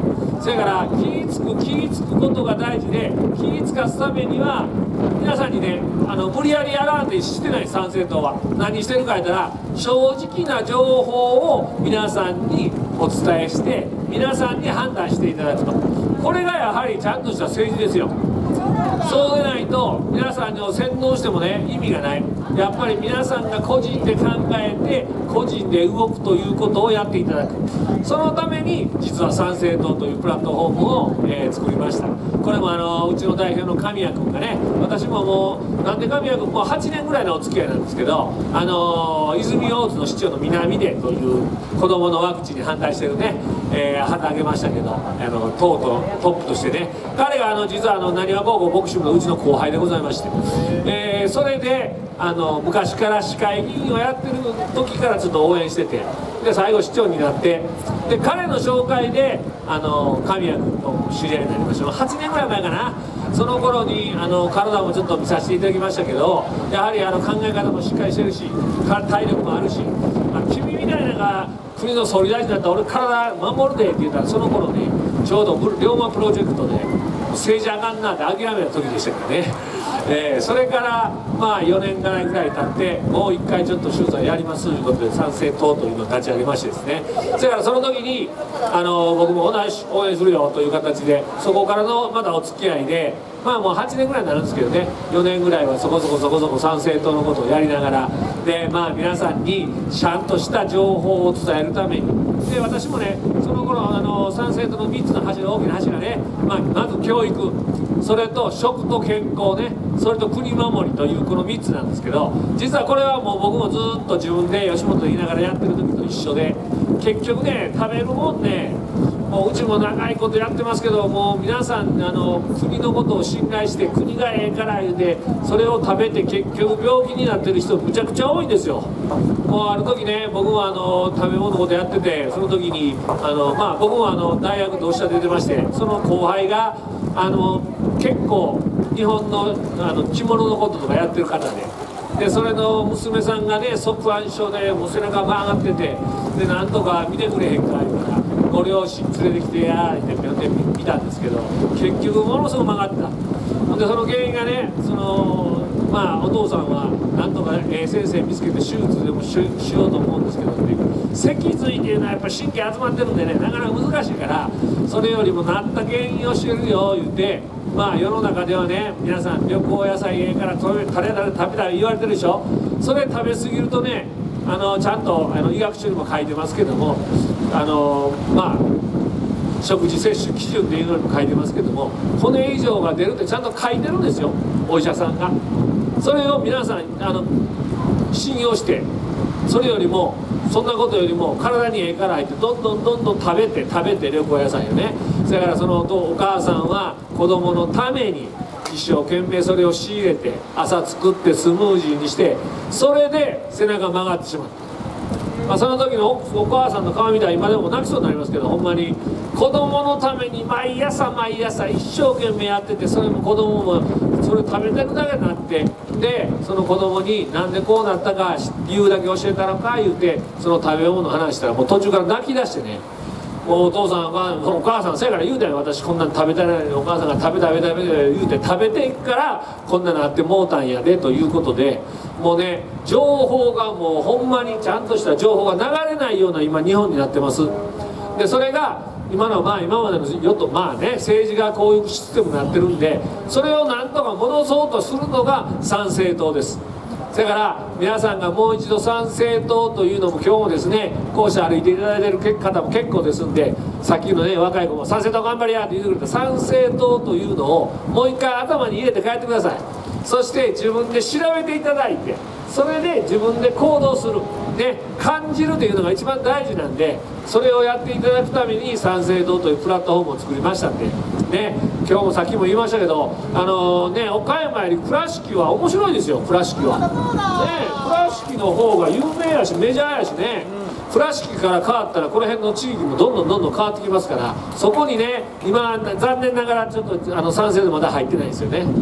それから気ぃつく気ぃつくことが大事で、気ぃつかすためには皆さんにね、あの無理やりやらんってしてない。参政党は何してるか言ったら、正直な情報を皆さんにお伝えして皆さんに判断していただくと、これがやはりちゃんとした政治ですよ。そうでないと皆さんを洗脳してもね意味がない。やっぱり皆さんが個人で考えて個人で動くということをやっていただく。そのために実は参政党というプラットフォームを、えー、作りました。これもあのうちの代表の神谷君がね、私ももうなんで神谷君もうはちねんぐらいのお付き合いなんですけど、あのー、泉大津の市長の南出という子どものワクチンに反対してるね、えー、旗あげましたけど、あの党とトップとしてね、彼があの実はあの浪速高校ボクシングのうちの後輩でございまして、えー、それであの昔から市会議員をやってる時からちょっと応援してて、で最後市長になって、で彼の紹介であの神谷君と知り合いになりました。はちねんぐらい前かな。その頃にあの体もちょっと見させていただきましたけど、やはりあの考え方もしっかりしてるし体力もあるし、まあ、君みたいなのが国の総理大臣だったら俺体守るでって言ったら、その頃ねちょうど龍馬プロジェクトで政治あかんなって諦めた時でしたからね。えー、それからまあよねんぐらい経ってもういっかいちょっと取材やりますということで参政党というのを立ち上げましてですね、それからその時にあの僕も同じ応援するよという形で、そこからのまだお付き合いで、まあもうはちねんぐらいになるんですけどね、よねんぐらいはそこそこそこそこ参政党のことをやりながらで、まあ皆さんにちゃんとした情報を伝えるために、で私もねその頃あの参政党のみっつの柱、大きな柱ね、まあ、まず教育、それと食と健康ね、それと国守りというこのみっつなんですけど、実はこれはもう僕もずっと自分で吉本言いながらやってる時と一緒で、結局ね食べるもんね、もううちも長いことやってますけど、もう皆さんあの国のことを信頼して国がええから言うてそれを食べて結局病気になってる人むちゃくちゃ多いんですよ。もうある時ね、僕もあの食べ物のことやってて、その時にあの、まあ、僕もあの大学同志社出てまして、その後輩があの結構日本のあの着物のこととかやってる方で、でそれの娘さんがね側腕症でもう背中が上がってて、でなんとか見てくれへんか言うからご両親連れてきてやーってぴょんって見たんですけど、結局ものすごく曲がった。でその原因がね、そのまあお父さんはなんとかええ先生見つけて手術でもししようと思うんですけどね、脊髄っていうのはやっぱ神経集まってるんでね、なかなか難しいから、それよりもなった原因を教えるよ言って、まあ世の中ではね皆さん緑黄野菜ええからタレタレ食べたら言われてるでしょ。それ食べ過ぎるとね、あのちゃんとあの医学書にも書いてますけども、あのまあ食事摂取基準っていうのにも書いてますけども、骨以上が出るってちゃんと書いてるんですよ、お医者さんが。それを皆さんあの信用して、それよりもそんなことよりも体にええから入ってどんどんどんどん食べて食べて緑黄野菜よね。だからそのお母さんは子供のために一生懸命それを仕入れて朝作ってスムージーにして、それで背中曲がってしまった。まあ、その時のお母さんの顔見たら今でも泣きそうになりますけど、ほんまに子供のために毎朝毎朝一生懸命やってて、それも子供もそれ食べたくだけなって、でその子供になんでこうなったか理由だけ教えたのか言うて、その食べ物の話したらもう途中から泣き出してね、もうお父さんお母さんせやから言うたよ、私こんなん食べたらないのにお母さんが食べ食べ食べ言うて食べていくからこんなのあってもうたんやでということで、もうね情報がもうほんまにちゃんとした情報が流れないような今日本になってます。でそれが今のまあ今までの与党まあね政治がこういうシステムになってるんで、それをなんとか戻そうとするのが参政党です。だから皆さんがもう一度参政党というのも今日もですね校舎歩いていただいている方も結構ですんで、さっきのね若い子も参政党頑張りやって言ってくれた参政党というのをもう一回頭に入れて帰ってください。そして自分で調べていただいて、それで自分で行動する、ね、感じるというのが一番大事なんで、それをやっていただくために参政党というプラットフォームを作りましたんで、ね、今日もさっきも言いましたけど、あのー、ね、岡山より倉敷は面白いですよ。倉敷は、ね、倉敷の方が有名やしメジャーやしね、倉敷から変わったらこの辺の地域もどんどんどんどん変わってきますから、そこにね今残念ながらちょっとあの参政でまだ入ってないですよね。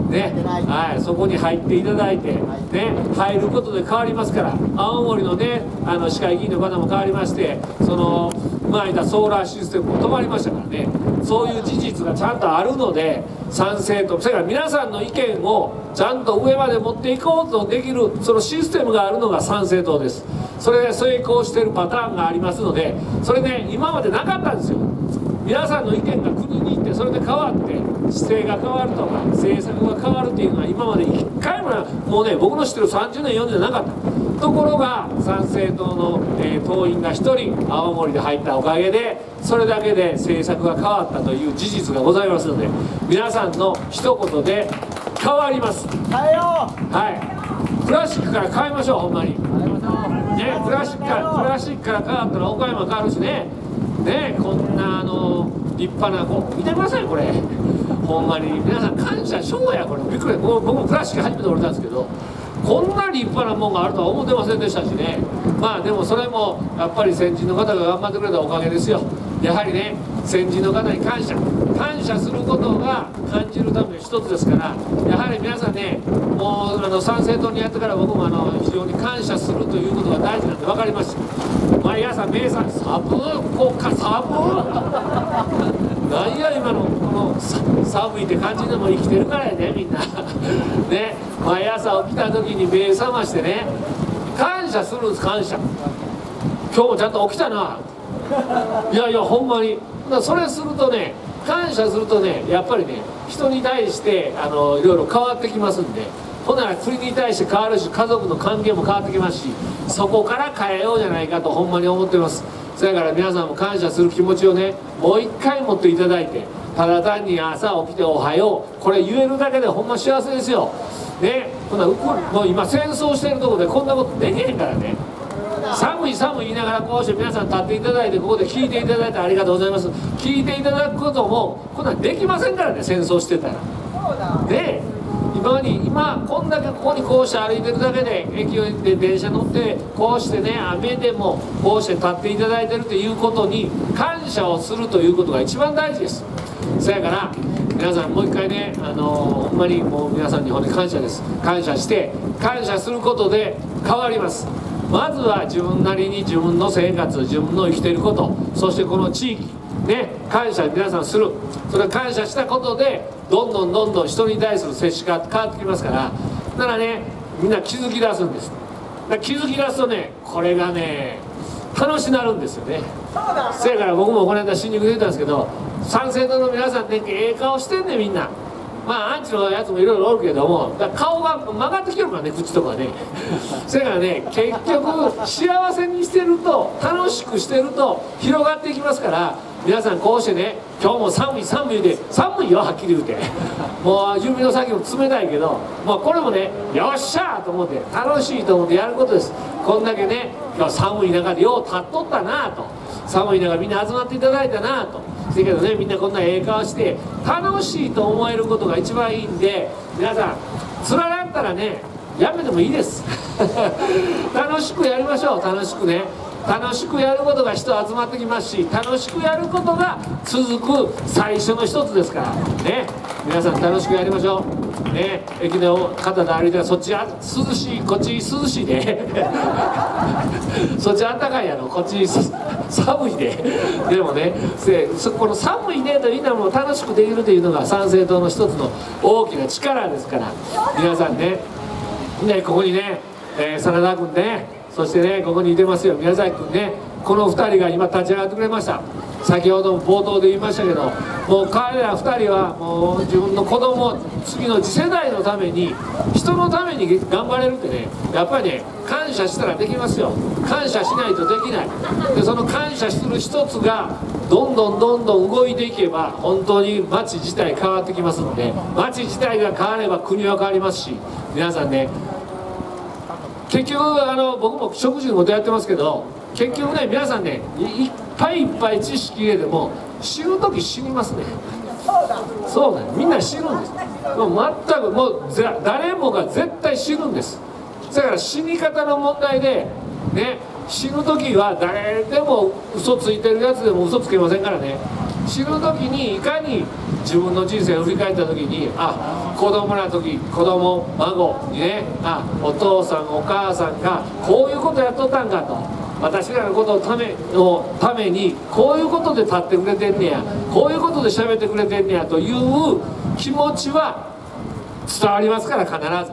ね、はい、そこに入っていただいて、ね、入ることで変わりますから、青森のね、あの市会議員の方も変わりまして、その前言ったソーラーシステムも止まりましたからね、そういう事実がちゃんとあるので、賛成と、それから皆さんの意見をちゃんと上まで持っていこうとできる、そのシステムがあるのが参政党です。それで成功しているパターンがありますので、それね、今までなかったんですよ。皆さんの意見が国に行って、それで変わって、姿勢が変わるとか、政策が変わるっていうのは、今まで一回も、もうね、僕の知ってるさんじゅうねん、よんじゅうねんなかった。ところが、参政党の、えー、党員がひとり、青森で入ったおかげで、それだけで政策が変わったという事実がございますので、皆さんの一言で変わります。 変えよう。 はい。プラスチックから変えましょう、ほんまに。ね、プラスチックから、プラスチックから変わったら岡山変わるしね。ね、こんなあの立派なこう見てくださいこれ、ほんまに皆さん感謝しょうや、これびっくり。僕もプラスチック初めて折れたんですけど、こんな立派なもんがあるとは思ってませんでしたしね。まあでもそれもやっぱり先人の方が頑張ってくれたおかげですよ。やはりね、先人の方に感謝感謝することが感じるための一つですから、やはり皆さんね、もうあの参政党にやってから僕もあの非常に感謝するということが大事なんで分かりました。毎朝名産サブこうかサブ何や今のこの寒いって感じでも生きてるからやね、みんなね、毎朝起きた時に目覚ましてね、感謝するんです。感謝、今日もちゃんと起きたな、いやいやほんまに。それするとね、感謝するとね、やっぱりね、人に対してあのいろいろ変わってきますんで、ほんなら国に対して変わるし、家族の関係も変わってきますし、そこから変えようじゃないかとほんまに思ってます。それから皆さんも感謝する気持ちをね、もう一回持っていただいて、ただ単に朝起きておはよう、これ言えるだけでほんま幸せですよね。ほんならもう今戦争してるところでこんなことできへんからね。寒い寒い言いながらこうして皆さん立っていただいて、ここで聞いていただいてありがとうございます。聞いていただくこともこんなんできませんからね、戦争してたら。で今に今こんだけここにこうして歩いてるだけで、駅で電車乗ってこうしてね、雨でもこうして立っていただいてるということに感謝をするということが一番大事です。そやから皆さんもう一回ね、あのー、ほんまにもう皆さんに本当に感謝です。感謝して感謝することで変わります。まずは自分なりに自分の生活、自分の生きていること、そしてこの地域ね、感謝皆さんする。それ感謝したことでどんどんどんどん人に対する接しが変わってきますから、だからね、みんな気づき出すんです。だから気づき出すとね、これがね楽しなるんですよね。そやから僕もこの間新宿で言ったんですけど、参政党の皆さんね、ええ顔してんね、みんな。まあアンチのやつもいろいろおるけども、だから顔が曲がってきてるからね、口とかね。それからね、結局幸せにしてると、楽しくしてると広がっていきますから、皆さんこうしてね、今日も寒い寒いで、寒いよはっきり言うて、もう指の先も冷たいけど、まあこれもね、よっしゃーと思って楽しいと思ってやることです。こんだけね、今日寒い中でよう立っとったなと、寒い中みんな集まっていただいたなと。だけどね、みんなこんなええ顔して楽しいと思えることが一番いいんで、皆さんつらなったらね、やめてもいいです楽しくやりましょう。楽しくね、楽しくやることが人集まってきますし、楽しくやることが続く最初の一つですからね。皆さん楽しくやりましょうね。駅の方で歩いたらそっち涼しい、こっち涼しいでそっちあったかいやろ、こっち寒いででもね、この寒いねとみんなも楽しくできるというのが参政党の一つの大きな力ですから、皆さんね、ねここにね、えー、真田君ね、そしてね、ここにいてますよ宮崎君ね、このふたりが今立ち上がってくれました。先ほども冒頭で言いましたけど、もう彼らふたりはもう自分の子供、次の次世代のために、人のために頑張れるってね、やっぱりね、感謝したらできますよ。感謝しないとできない。でその感謝する一つがどんどんどんどん動いていけば、本当に町自体変わってきますので、町自体が変われば国は変わりますし、皆さんね、結局あの僕も食事のことやってますけど、結局ね、皆さんね、いっぱいいっぱい知識入れても死ぬ時死にますね。そうだね、みんな死ぬんです。もう全くもう誰もが絶対死ぬんです。だから死に方の問題でね、死ぬ時は誰でも嘘ついてるやつでも嘘つけませんからね。 死ぬ時にいかに自分の人生を振り返った時に、あ、子供の時、子供孫にね、あ、お父さんお母さんがこういうことやっとったんかと、私らのことのためのためにこういうことで立ってくれてんねや、こういうことで喋ってくれてんねやという気持ちは伝わりますから、必ず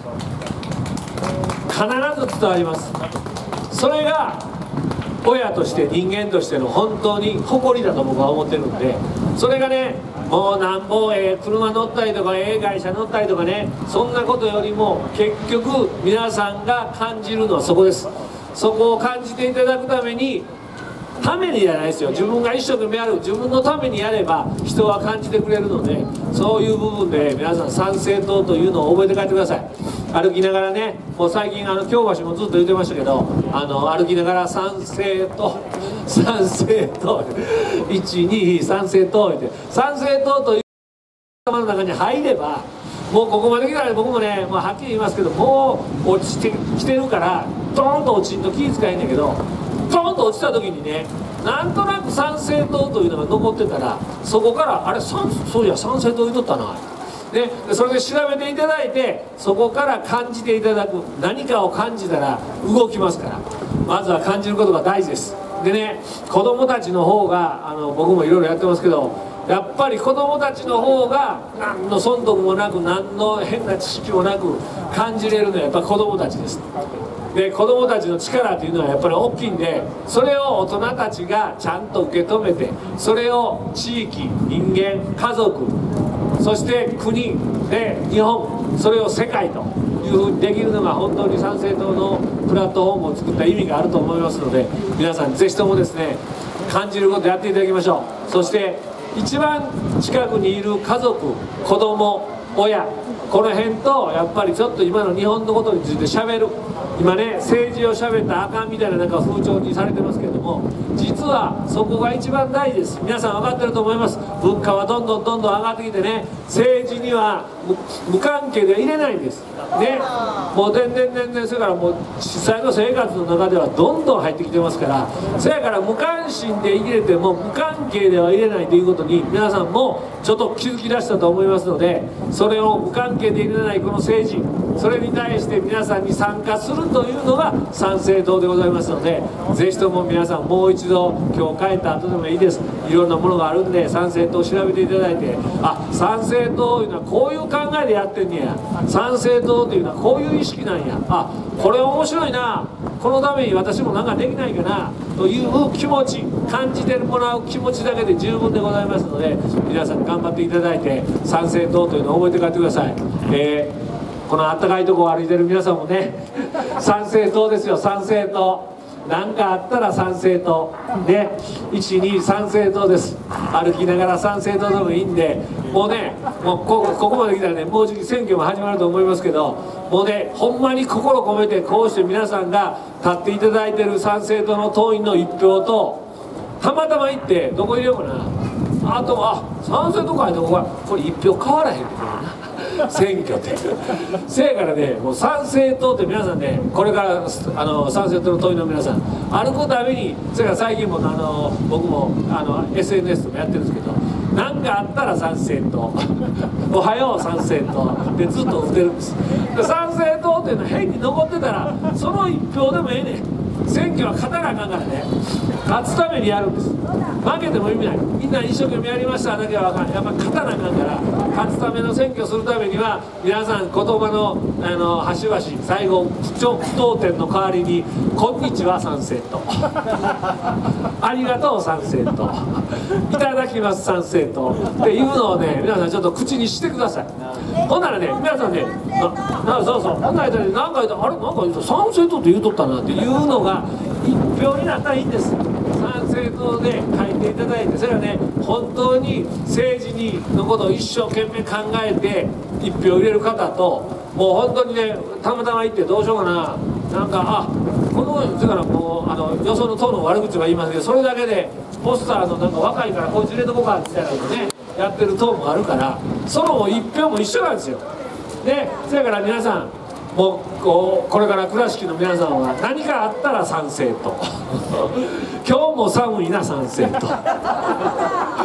必ず伝わります。それが親として人間としての本当に誇りだと僕は思ってるんで、それがね、もうなんぼええ車乗ったりとかええ会社乗ったりとかね、そんなことよりも結局皆さんが感じるのはそこです。そこを感じていただくために、ためにじゃないですよ、自分が一生懸命やる、自分のためにやれば人は感じてくれるので、そういう部分で皆さん参政党というのを覚えて帰ってください。歩きながらね、もう最近あの京橋もずっと言ってましたけど、あの歩きながら参政党参政党いちに参政党って参政党という頭の中に入れば、もうここまで来たら僕もね、まあ、はっきり言いますけど、もう落ちてきてるからドーンと落ちんと気遣いんだけど、ドーンと落ちた時にね、なんとなく参政党というのが残ってたら、そこからあれ、そういや参政党言うとったな、でそれで調べていただいて、そこから感じていただく、何かを感じたら動きますから、まずは感じることが大事です。でね、子供たちの方があの僕もいろいろやってますけど、やっぱり子供たちの方が何の損得もなく、何の変な知識もなく感じれるのはやっぱり子供たちです。で子供たちの力というのはやっぱり大きいんで、それを大人たちがちゃんと受け止めて、それを地域、人間、家族、そして国で日本、それを世界というふうにできるのが本当に参政党のプラットフォームを作った意味があると思いますので、皆さんぜひともですね、感じることやっていただきましょう。そして一番近くにいる家族、子供、親、この辺とやっぱりちょっと今の日本のことについてしゃべる。今ね、政治をしゃべったらあかんみたいななんか風潮にされてますけれども、実はそこが一番大事です。皆さん分かってると思います。物価はどんどんどんどん上がってきてね、政治には 無, 無関係では入れないんですね。もう全然全然、それからもう実際の生活の中ではどんどん入ってきてますから、そやから無関心で入れても無関係では入れないということに皆さんもちょっと気づき出したと思いますので、それを無関係で入れないこの政治、それに対して皆さんに参加するというのが参政党でございますので、ぜひとも皆さんもう一度今日帰った後でもいいです、いろんなものがあるんで参政党を調べていただいて、あ、参政党というのはこういう考えでやってんねや、参政党というのはこういう意識なんや、あ、これ面白いな、このために私も何かできないかなという気持ち、感じてもらう気持ちだけで十分でございますので、皆さん頑張っていただいて参政党というのを覚えて帰ってください。えーこのあったかいとこを歩いてる皆さんもね、参政党ですよ、参政党。何かあったら参政党ね、いちに参政党です。歩きながら参政党でもいいんで、もうね、もう こ, ここまで来たらね、もうじき選挙も始まると思いますけど、もうね、ほんまに心込めてこうして皆さんが立っていただいてる参政党の党員の一票と、たまたま行ってどこ入れようかな、あとは参政党会でこれ一票変わらへんけどな選挙ってせやからね、もう参政党って皆さんね、これからあの参政党の党員の皆さん歩くたびに、それから最近もあの僕もあの エスエヌエス とかやってるんですけど、何かあったら参政党おはよう参政党でずっと打ってるんです。で参政党っていうのは変に残ってたらその一票でもええねん、選挙は勝たなあかんからね、勝つためにやるんです。負けても意味ない、みんな一生懸命やりましただけはあかん、やっぱ勝たなあかんから、勝つための選挙をするためには皆さん言葉のあの端々最後句読点の代わりに「こんにちは参政党」「ありがとう参政党」「いただきます参政党」っていうのをね、皆さんちょっと口にしてください。ほんならね、皆さんね、ななそうそう、ほんならね、何か言ったらあれ、なんか言うと参政党って言うとったなっていうのが一票になったらいいんです。参政党で書いていただいて、それはね、本当に政治にのことを一生懸命考えて一票入れる方と、もう本当にね、たまたま行ってどうしようかな、なんか、あ、このだからもうあのよその党の悪口は言いますけど、それだけでポスターのなんか若いからこいつ入れとこうかみたいなのねやってる党もあるから、その一票も一緒なんですよ。で、それから皆さんもうこうこれから倉敷の皆さんは何かあったら参政党今日も寒いな参政党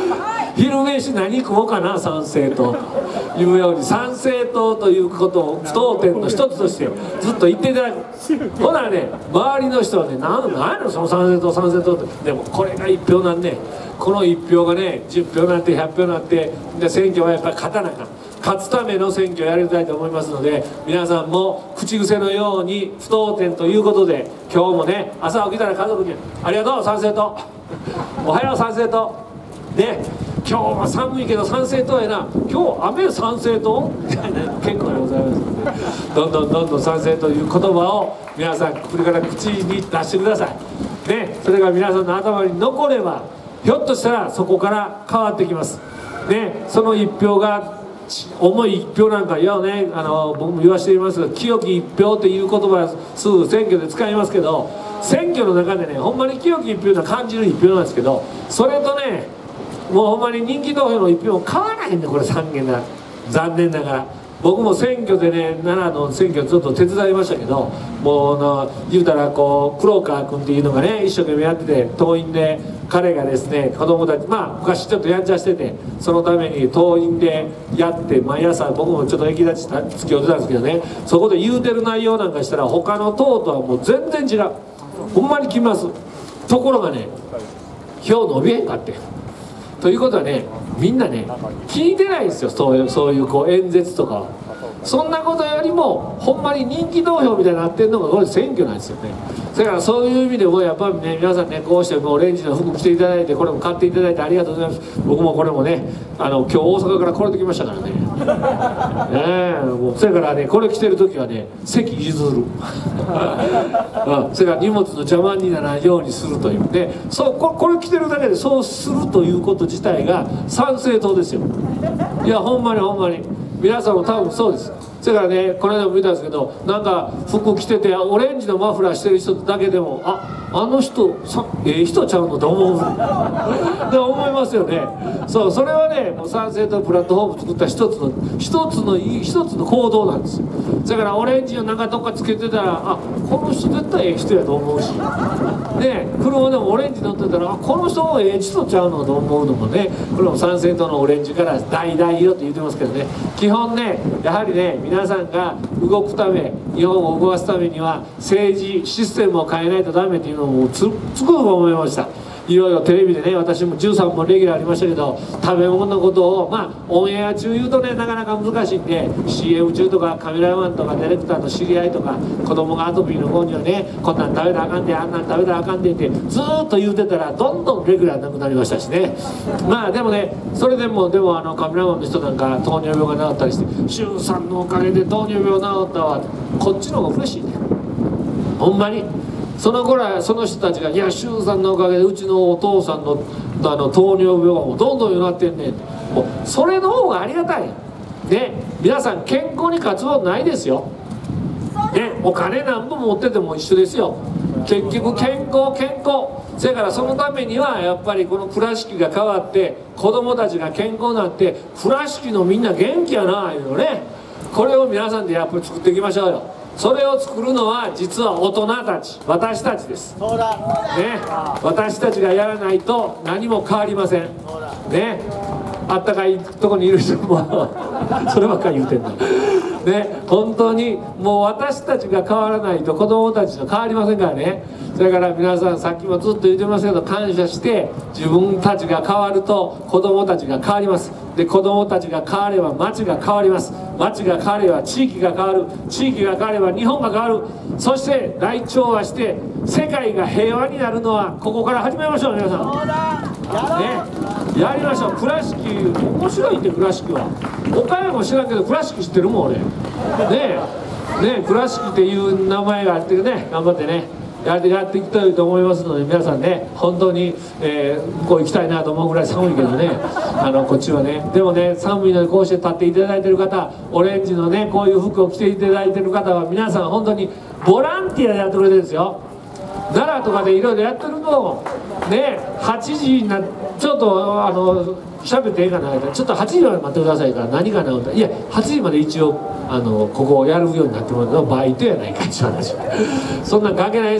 昼飯何食おうかな参政党というように参政党ということを不当点の一つとしてずっと言っていただく。ほなね周りの人はね何やろその参政党参政党って。でもこれが一票なんね。この一票がねじゅっぴょうになってひゃくひょうになってで選挙はやっぱり勝たなあかん。勝つための選挙をやりたいと思いますので皆さんも口癖のように不当点ということで今日もね朝起きたら家族に「ありがとう参政党」「おはよう参政党」で「今日は寒いけど参政党やな今日雨参政党」みたいな結構でございますのでどんどんどんどん参政という言葉を皆さんこれから口に出してください。ね、それが皆さんの頭に残ればひょっとしたらそこから変わってきます。ね、その一票が重い一票なんかいやねあの僕も言わせていますが清き一票っていう言葉はすぐ選挙で使いますけど選挙の中でねほんまに清き一票な感じる一票なんですけどそれとねもうほんまに人気投票の一票も変わらへんねこれさんげんな残念ながら。僕も選挙でね奈良の選挙ちょっと手伝いましたけどもうの言うたらこう黒川君っていうのがね一生懸命やってて党員で彼がですね子供たちまあ昔ちょっとやんちゃしててそのために党員でやって毎朝僕もちょっと駅立ち付き合ってたんですけどねそこで言うてる内容なんかしたら他の党とはもう全然違うほんまに来ます。ところがね票伸びへんかってということはねみんなね聞いてないんですよそういうそういうこう演説とかは。そんなことよりもほんまに人気投票みたいになってるのがこれ選挙なんですよね。だからそういう意味でもやっぱりね皆さんねこうしてもうオレンジの服着ていただいてこれも買っていただいてありがとうございます。僕もこれもねあの今日大阪からこれてきましたからねねえもうそれからねこれ着てる時はね席譲るそれから荷物の邪魔にならないようにするというでそうここれ着てるだけでそうするということ自体が参政党ですよ。いやほんまにほんまに皆さんも多分そうです。それからねこの間も見たんですけどなんか服着ててオレンジのマフラーしてる人だけでもああの人さええ人ちゃうのと思うって思いますよね。そうそれはねもう参政党プラットフォーム作った一つの一つの一つの行動なんですよ。だからオレンジの中どっかつけてたらあこの人絶対ええ人やと思うしね車でもオレンジ乗ってたらあこの人ええ人ちゃうのと思うのもねこれも参政党のオレンジから橙色って言ってますけどね基本ねやはりね皆さんが動くため日本を動かすためには政治システムを変えないとダメっていうのをつつくづく思いました。いろいろテレビでね私もじゅうさんぼんレギュラーありましたけど食べ物のことをまあオンエア中言うとねなかなか難しいんで シーエム 中とかカメラマンとかディレクターの知り合いとか子供がアトピーの子にはねこんなん食べたらあかんであんなん食べたらあかんでってずーっと言うてたらどんどんレギュラーなくなりましたしねまあでもねそれでもでもあのカメラマンの人なんか糖尿病が治ったりして「俊さんのおかげで糖尿病治ったわ」こっちの方が嬉しいねほんまに。その頃はその人たちが「いや俊さんのおかげでうちのお父さんのあの糖尿病がもうどんどん良くなってんねん」もうそれの方がありがたいね。皆さん健康に勝つことないですよ、ね、お金なんぼ持ってても一緒ですよ。結局健康健康それからそのためにはやっぱりこの倉敷が変わって子供たちが健康になって倉敷のみんな元気やないうのねこれを皆さんでやっぱり作っていきましょうよ。それを作るのは実は大人たち私たちです、ね、私たちがやらないと何も変わりませんね。あったかいとこにいる人もそればっかり言うてんのね本当にもう私たちが変わらないと子供たちと変わりませんからね。それから皆さんさっきもずっと言ってますけど感謝して自分たちが変わると子供たちが変わります。で子供たちが変われば町が変わります。町が変われば地域が変わる。地域が変われば日本が変わる。そして大調和して世界が平和になるのはここから始めましょう皆さんねやりましょう。倉敷面白いって倉敷は岡山も知らんけど倉敷知ってるもん俺ねえねえ倉敷っていう名前があってね頑張ってねやってやっていきたいと思いますので皆さんね本当に、えー、向こう行きたいなと思うぐらい寒いけどねあのこっちはねでもね寒いのでこうして立っていただいてる方オレンジのねこういう服を着ていただいてる方は皆さん本当にボランティアでやってくれてるんですよ。奈良とかでいろいろやってるのねはちじになちょっとあの喋ってええかなちょっとはちじまで待ってくださいから何かなといやはちじまで一応あのここをやるようになってもらうのバイトやないかっていう話そんなん関係ないですよ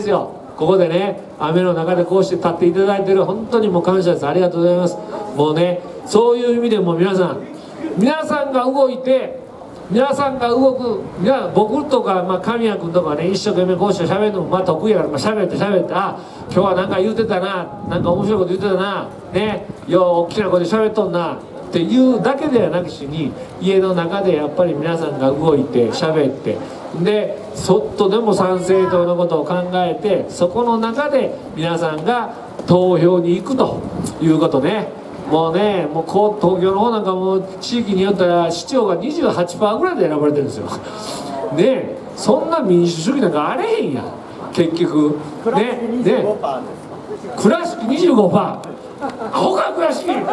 ここでね雨の中でこうして立っていただいてる、本当にもう感謝です。ありがとうございます。もうねそういう意味でも皆さん皆さんが動いて皆さんが動く、いや僕とか、まあ、神谷君とかね一生懸命こうして喋るのもまあ得意やから、まあ、喋って喋ってあ今日は何か言うてたな、なんか面白いこと言うてたなね、よう大きな声で喋っとんなっていうだけではなくしに、家の中でやっぱり皆さんが動いて喋ってでそっとでも参政党のことを考えて、そこの中で皆さんが投票に行くということね。もうねもうこう東京の方なんかもう地域によったら市長が にじゅうはちパーセント ぐらいで選ばれてるんですよ。ねそんな民主主義なんかあれへんやん結局ね。ね倉敷 にじゅうごパーセント アホか倉敷ね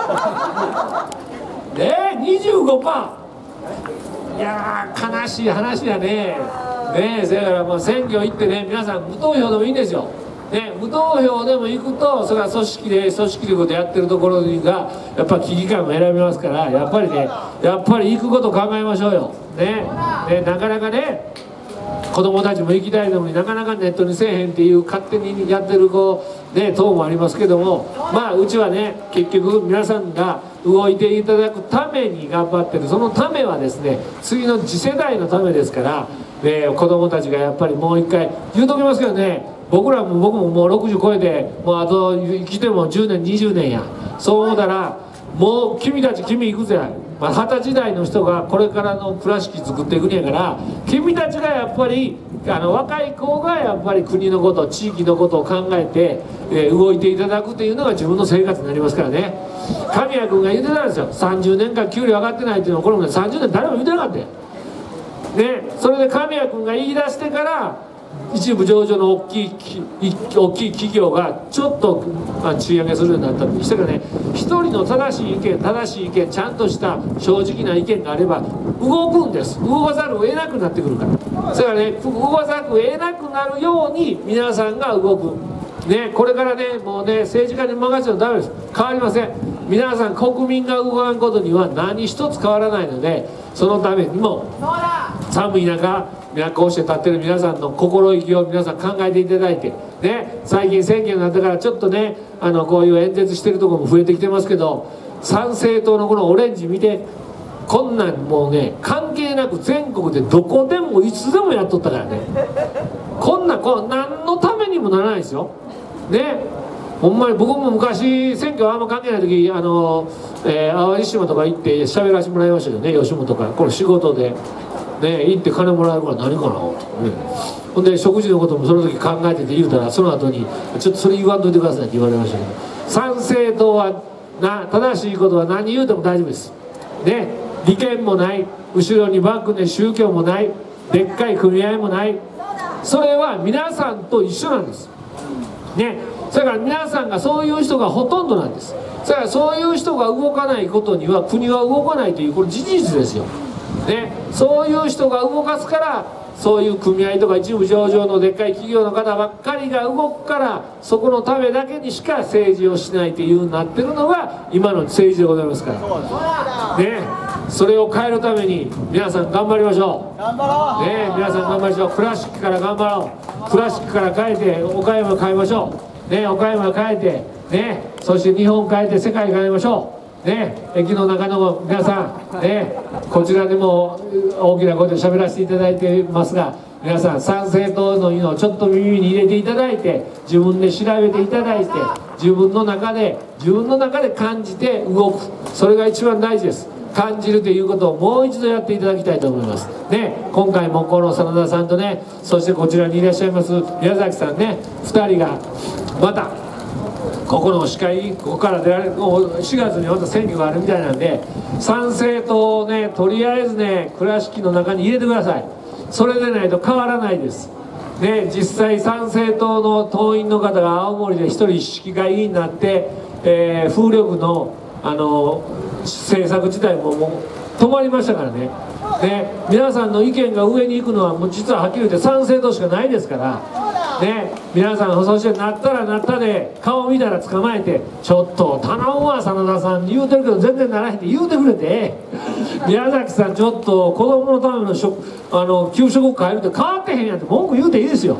にじゅうごパーセント いやー悲しい話やね。ねそれからもう選挙行ってね皆さん無投票でもいいんですよ。ね、無投票でも行くとそれは組織で組織力でやってるところがやっぱ危機感を選びますから、やっぱりねやっぱり行くこと考えましょうよ。ねねなかなかね子供たちも行きたいのになかなかネットにせえへんっていう勝手にやってるこうね党もありますけども、まあうちはね結局皆さんが動いていただくために頑張ってる。そのためはですね次の次世代のためですから、ね、子供たちがやっぱりもう一回言うときますけどね、僕らも僕ももうろくじゅう超えてもうあと生きてもじゅうねんにじゅうねんや。そう思ったらもう君たち君行くぜ、まあ、はたち代の人がこれからの倉敷作っていくんやから、君たちがやっぱりあの若い子がやっぱり国のこと地域のことを考えて、えー、動いていただくというのが自分の生活になりますからね。神谷君が言ってたんですよ、さんじゅうねんかん給料上がってないっていうのはこれもねさんじゅうねん誰も言ってなかったよ。ねそれで神谷君が言い出してから一部上場の大きい大きい企業がちょっと賃上げするようになったりしてからね、一人の正しい意見正しい意見ちゃんとした正直な意見があれば動くんです。動かざるを得なくなってくるから。それからね動かざるを得なくなるように皆さんが動く。ねこれからねもうね政治家に任せるのダメです。変わりません。皆さん国民が動かんことには何一つ変わらないので、そのためにも寒い中皆こうして立ってる皆さんの心意気を皆さん考えていただいてね、最近選挙になってからちょっとねあのこういう演説してるところも増えてきてますけど、参政党のこのオレンジ見て、こんなんもうね関係なく全国でどこでもいつでもやっとったからね、こんなこん何のためにもならないですよね。ほんまに僕も昔選挙あんま関係ない時あの、えー、淡路島とか行って喋らせてもらいましたけどね、吉本からこれ仕事で、ね、行って金もらえるから何かな、ね、ほんで食事のこともその時考えてて言うたらその後にちょっとそれ言わんといてくださいって言われましたけど、参政党はな正しいことは何言うても大丈夫ですね。利権もない、後ろにバックで宗教もない、でっかい組合もない、それは皆さんと一緒なんですね。それから皆さんがそういう人がほとんどなんです。それからそういう人が動かないことには国は動かないというこれ事実ですよ、ね、そういう人が動かすからそういう組合とか一部上場のでっかい企業の方ばっかりが動くから、そこのためだけにしか政治をしないというようになってるのが今の政治でございますからね。それを変えるために皆さん頑張りましょう。頑張ろうね、皆さん頑張りましょう。倉敷から頑張ろう。倉敷から変えて岡山変えましょうね、岡山変えてね、そして日本変えて世界変えましょうね。駅の中の皆さんね、こちらでも大きな声で喋らせていただいていますが、皆さん参政党のいうのをちょっと耳に入れていただいて、自分で調べていただいて、自分の中で自分の中で感じて動く、それが一番大事です。感じるということをもう一度やっていただきたいと思いますね。今回もこの真田さんとね、そしてこちらにいらっしゃいます宮崎さんね、ふたりがまたここの司会ここから出られるしがつにまた選挙があるみたいなんで、参政党をねとりあえずね倉敷の中に入れてください。それでないと変わらないですね。実際参政党の党員の方が青森で一人市議会議員になって、えー、風力のあの政策自体ももう止まりましたからね。ね、皆さんの意見が上に行くのはもう実ははっきり言って賛成党しかないですからね。皆さんそしてなったらなったで顔見たら捕まえて「ちょっと頼むわ真田さん」言うてるけど全然ならへんって言うてくれて「宮崎さんちょっと子供のための食あの給食変えるって変わってへんやん」って文句言うていいですよ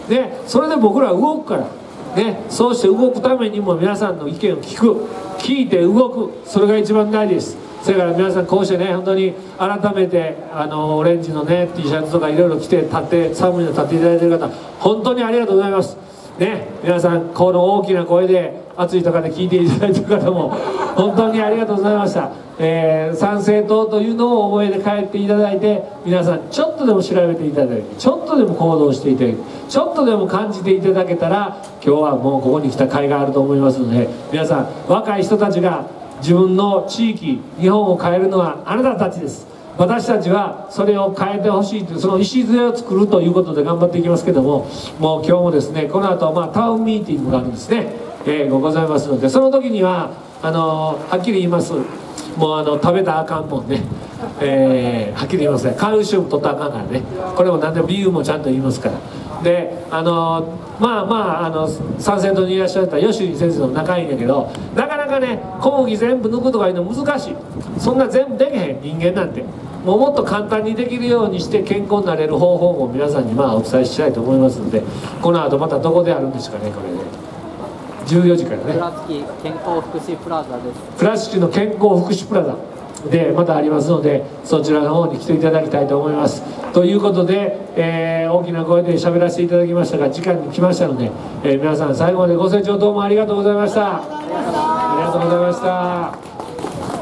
ね、それで僕ら動くから、ね、そうして動くためにも皆さんの意見を聞く、聞いて動く、それが一番大事です。それから皆さんこうしてね、本当に改めてあのオレンジのね T シャツとかいろいろ着て立って寒いの立っていただいている方、本当にありがとうございますね。皆さんこの大きな声で暑いとかで聞いていただいている方も本当にありがとうございました。えー、参政党というのを覚えて帰っていただいて、皆さんちょっとでも調べていただいて、ちょっとでも行動していただいて、ちょっとでも感じていただけたら、今日はもうここに来た甲斐があると思いますので、皆さん若い人たちが自分の地域日本を変えるのはあなたたちです。私たちはそれを変えてほしいという、その礎を作るということで頑張っていきますけども、もう今日もですね、この後、まあタウンミーティングがあるんですね、えー、ございますので、その時にはあのー、はっきり言います、もうあの食べたらあかんもんね、えー、はっきり言いますね、カルシウム取ったらあかんからね、これも何でも理由もちゃんと言いますから。であのまあまああの参政党にいらっしゃった吉井先生と仲いいんだけど、なかなかね小麦全部抜くとかいうの難しい。そんな全部できへん、人間なんて。もうもっと簡単にできるようにして健康になれる方法も皆さんにまあお伝えしたいと思いますので、この後またどこであるんですかね、これねじゅうよじからね、 倉敷健康福祉プラザです。 倉敷の健康福祉プラザでまたありますので、そちらの方に来ていただきたいと思います。ということで、えー、大きな声で喋らせていただきましたが時間に来ましたので、えー、皆さん最後までご清聴どうもありがとうございました。ありがとうございました。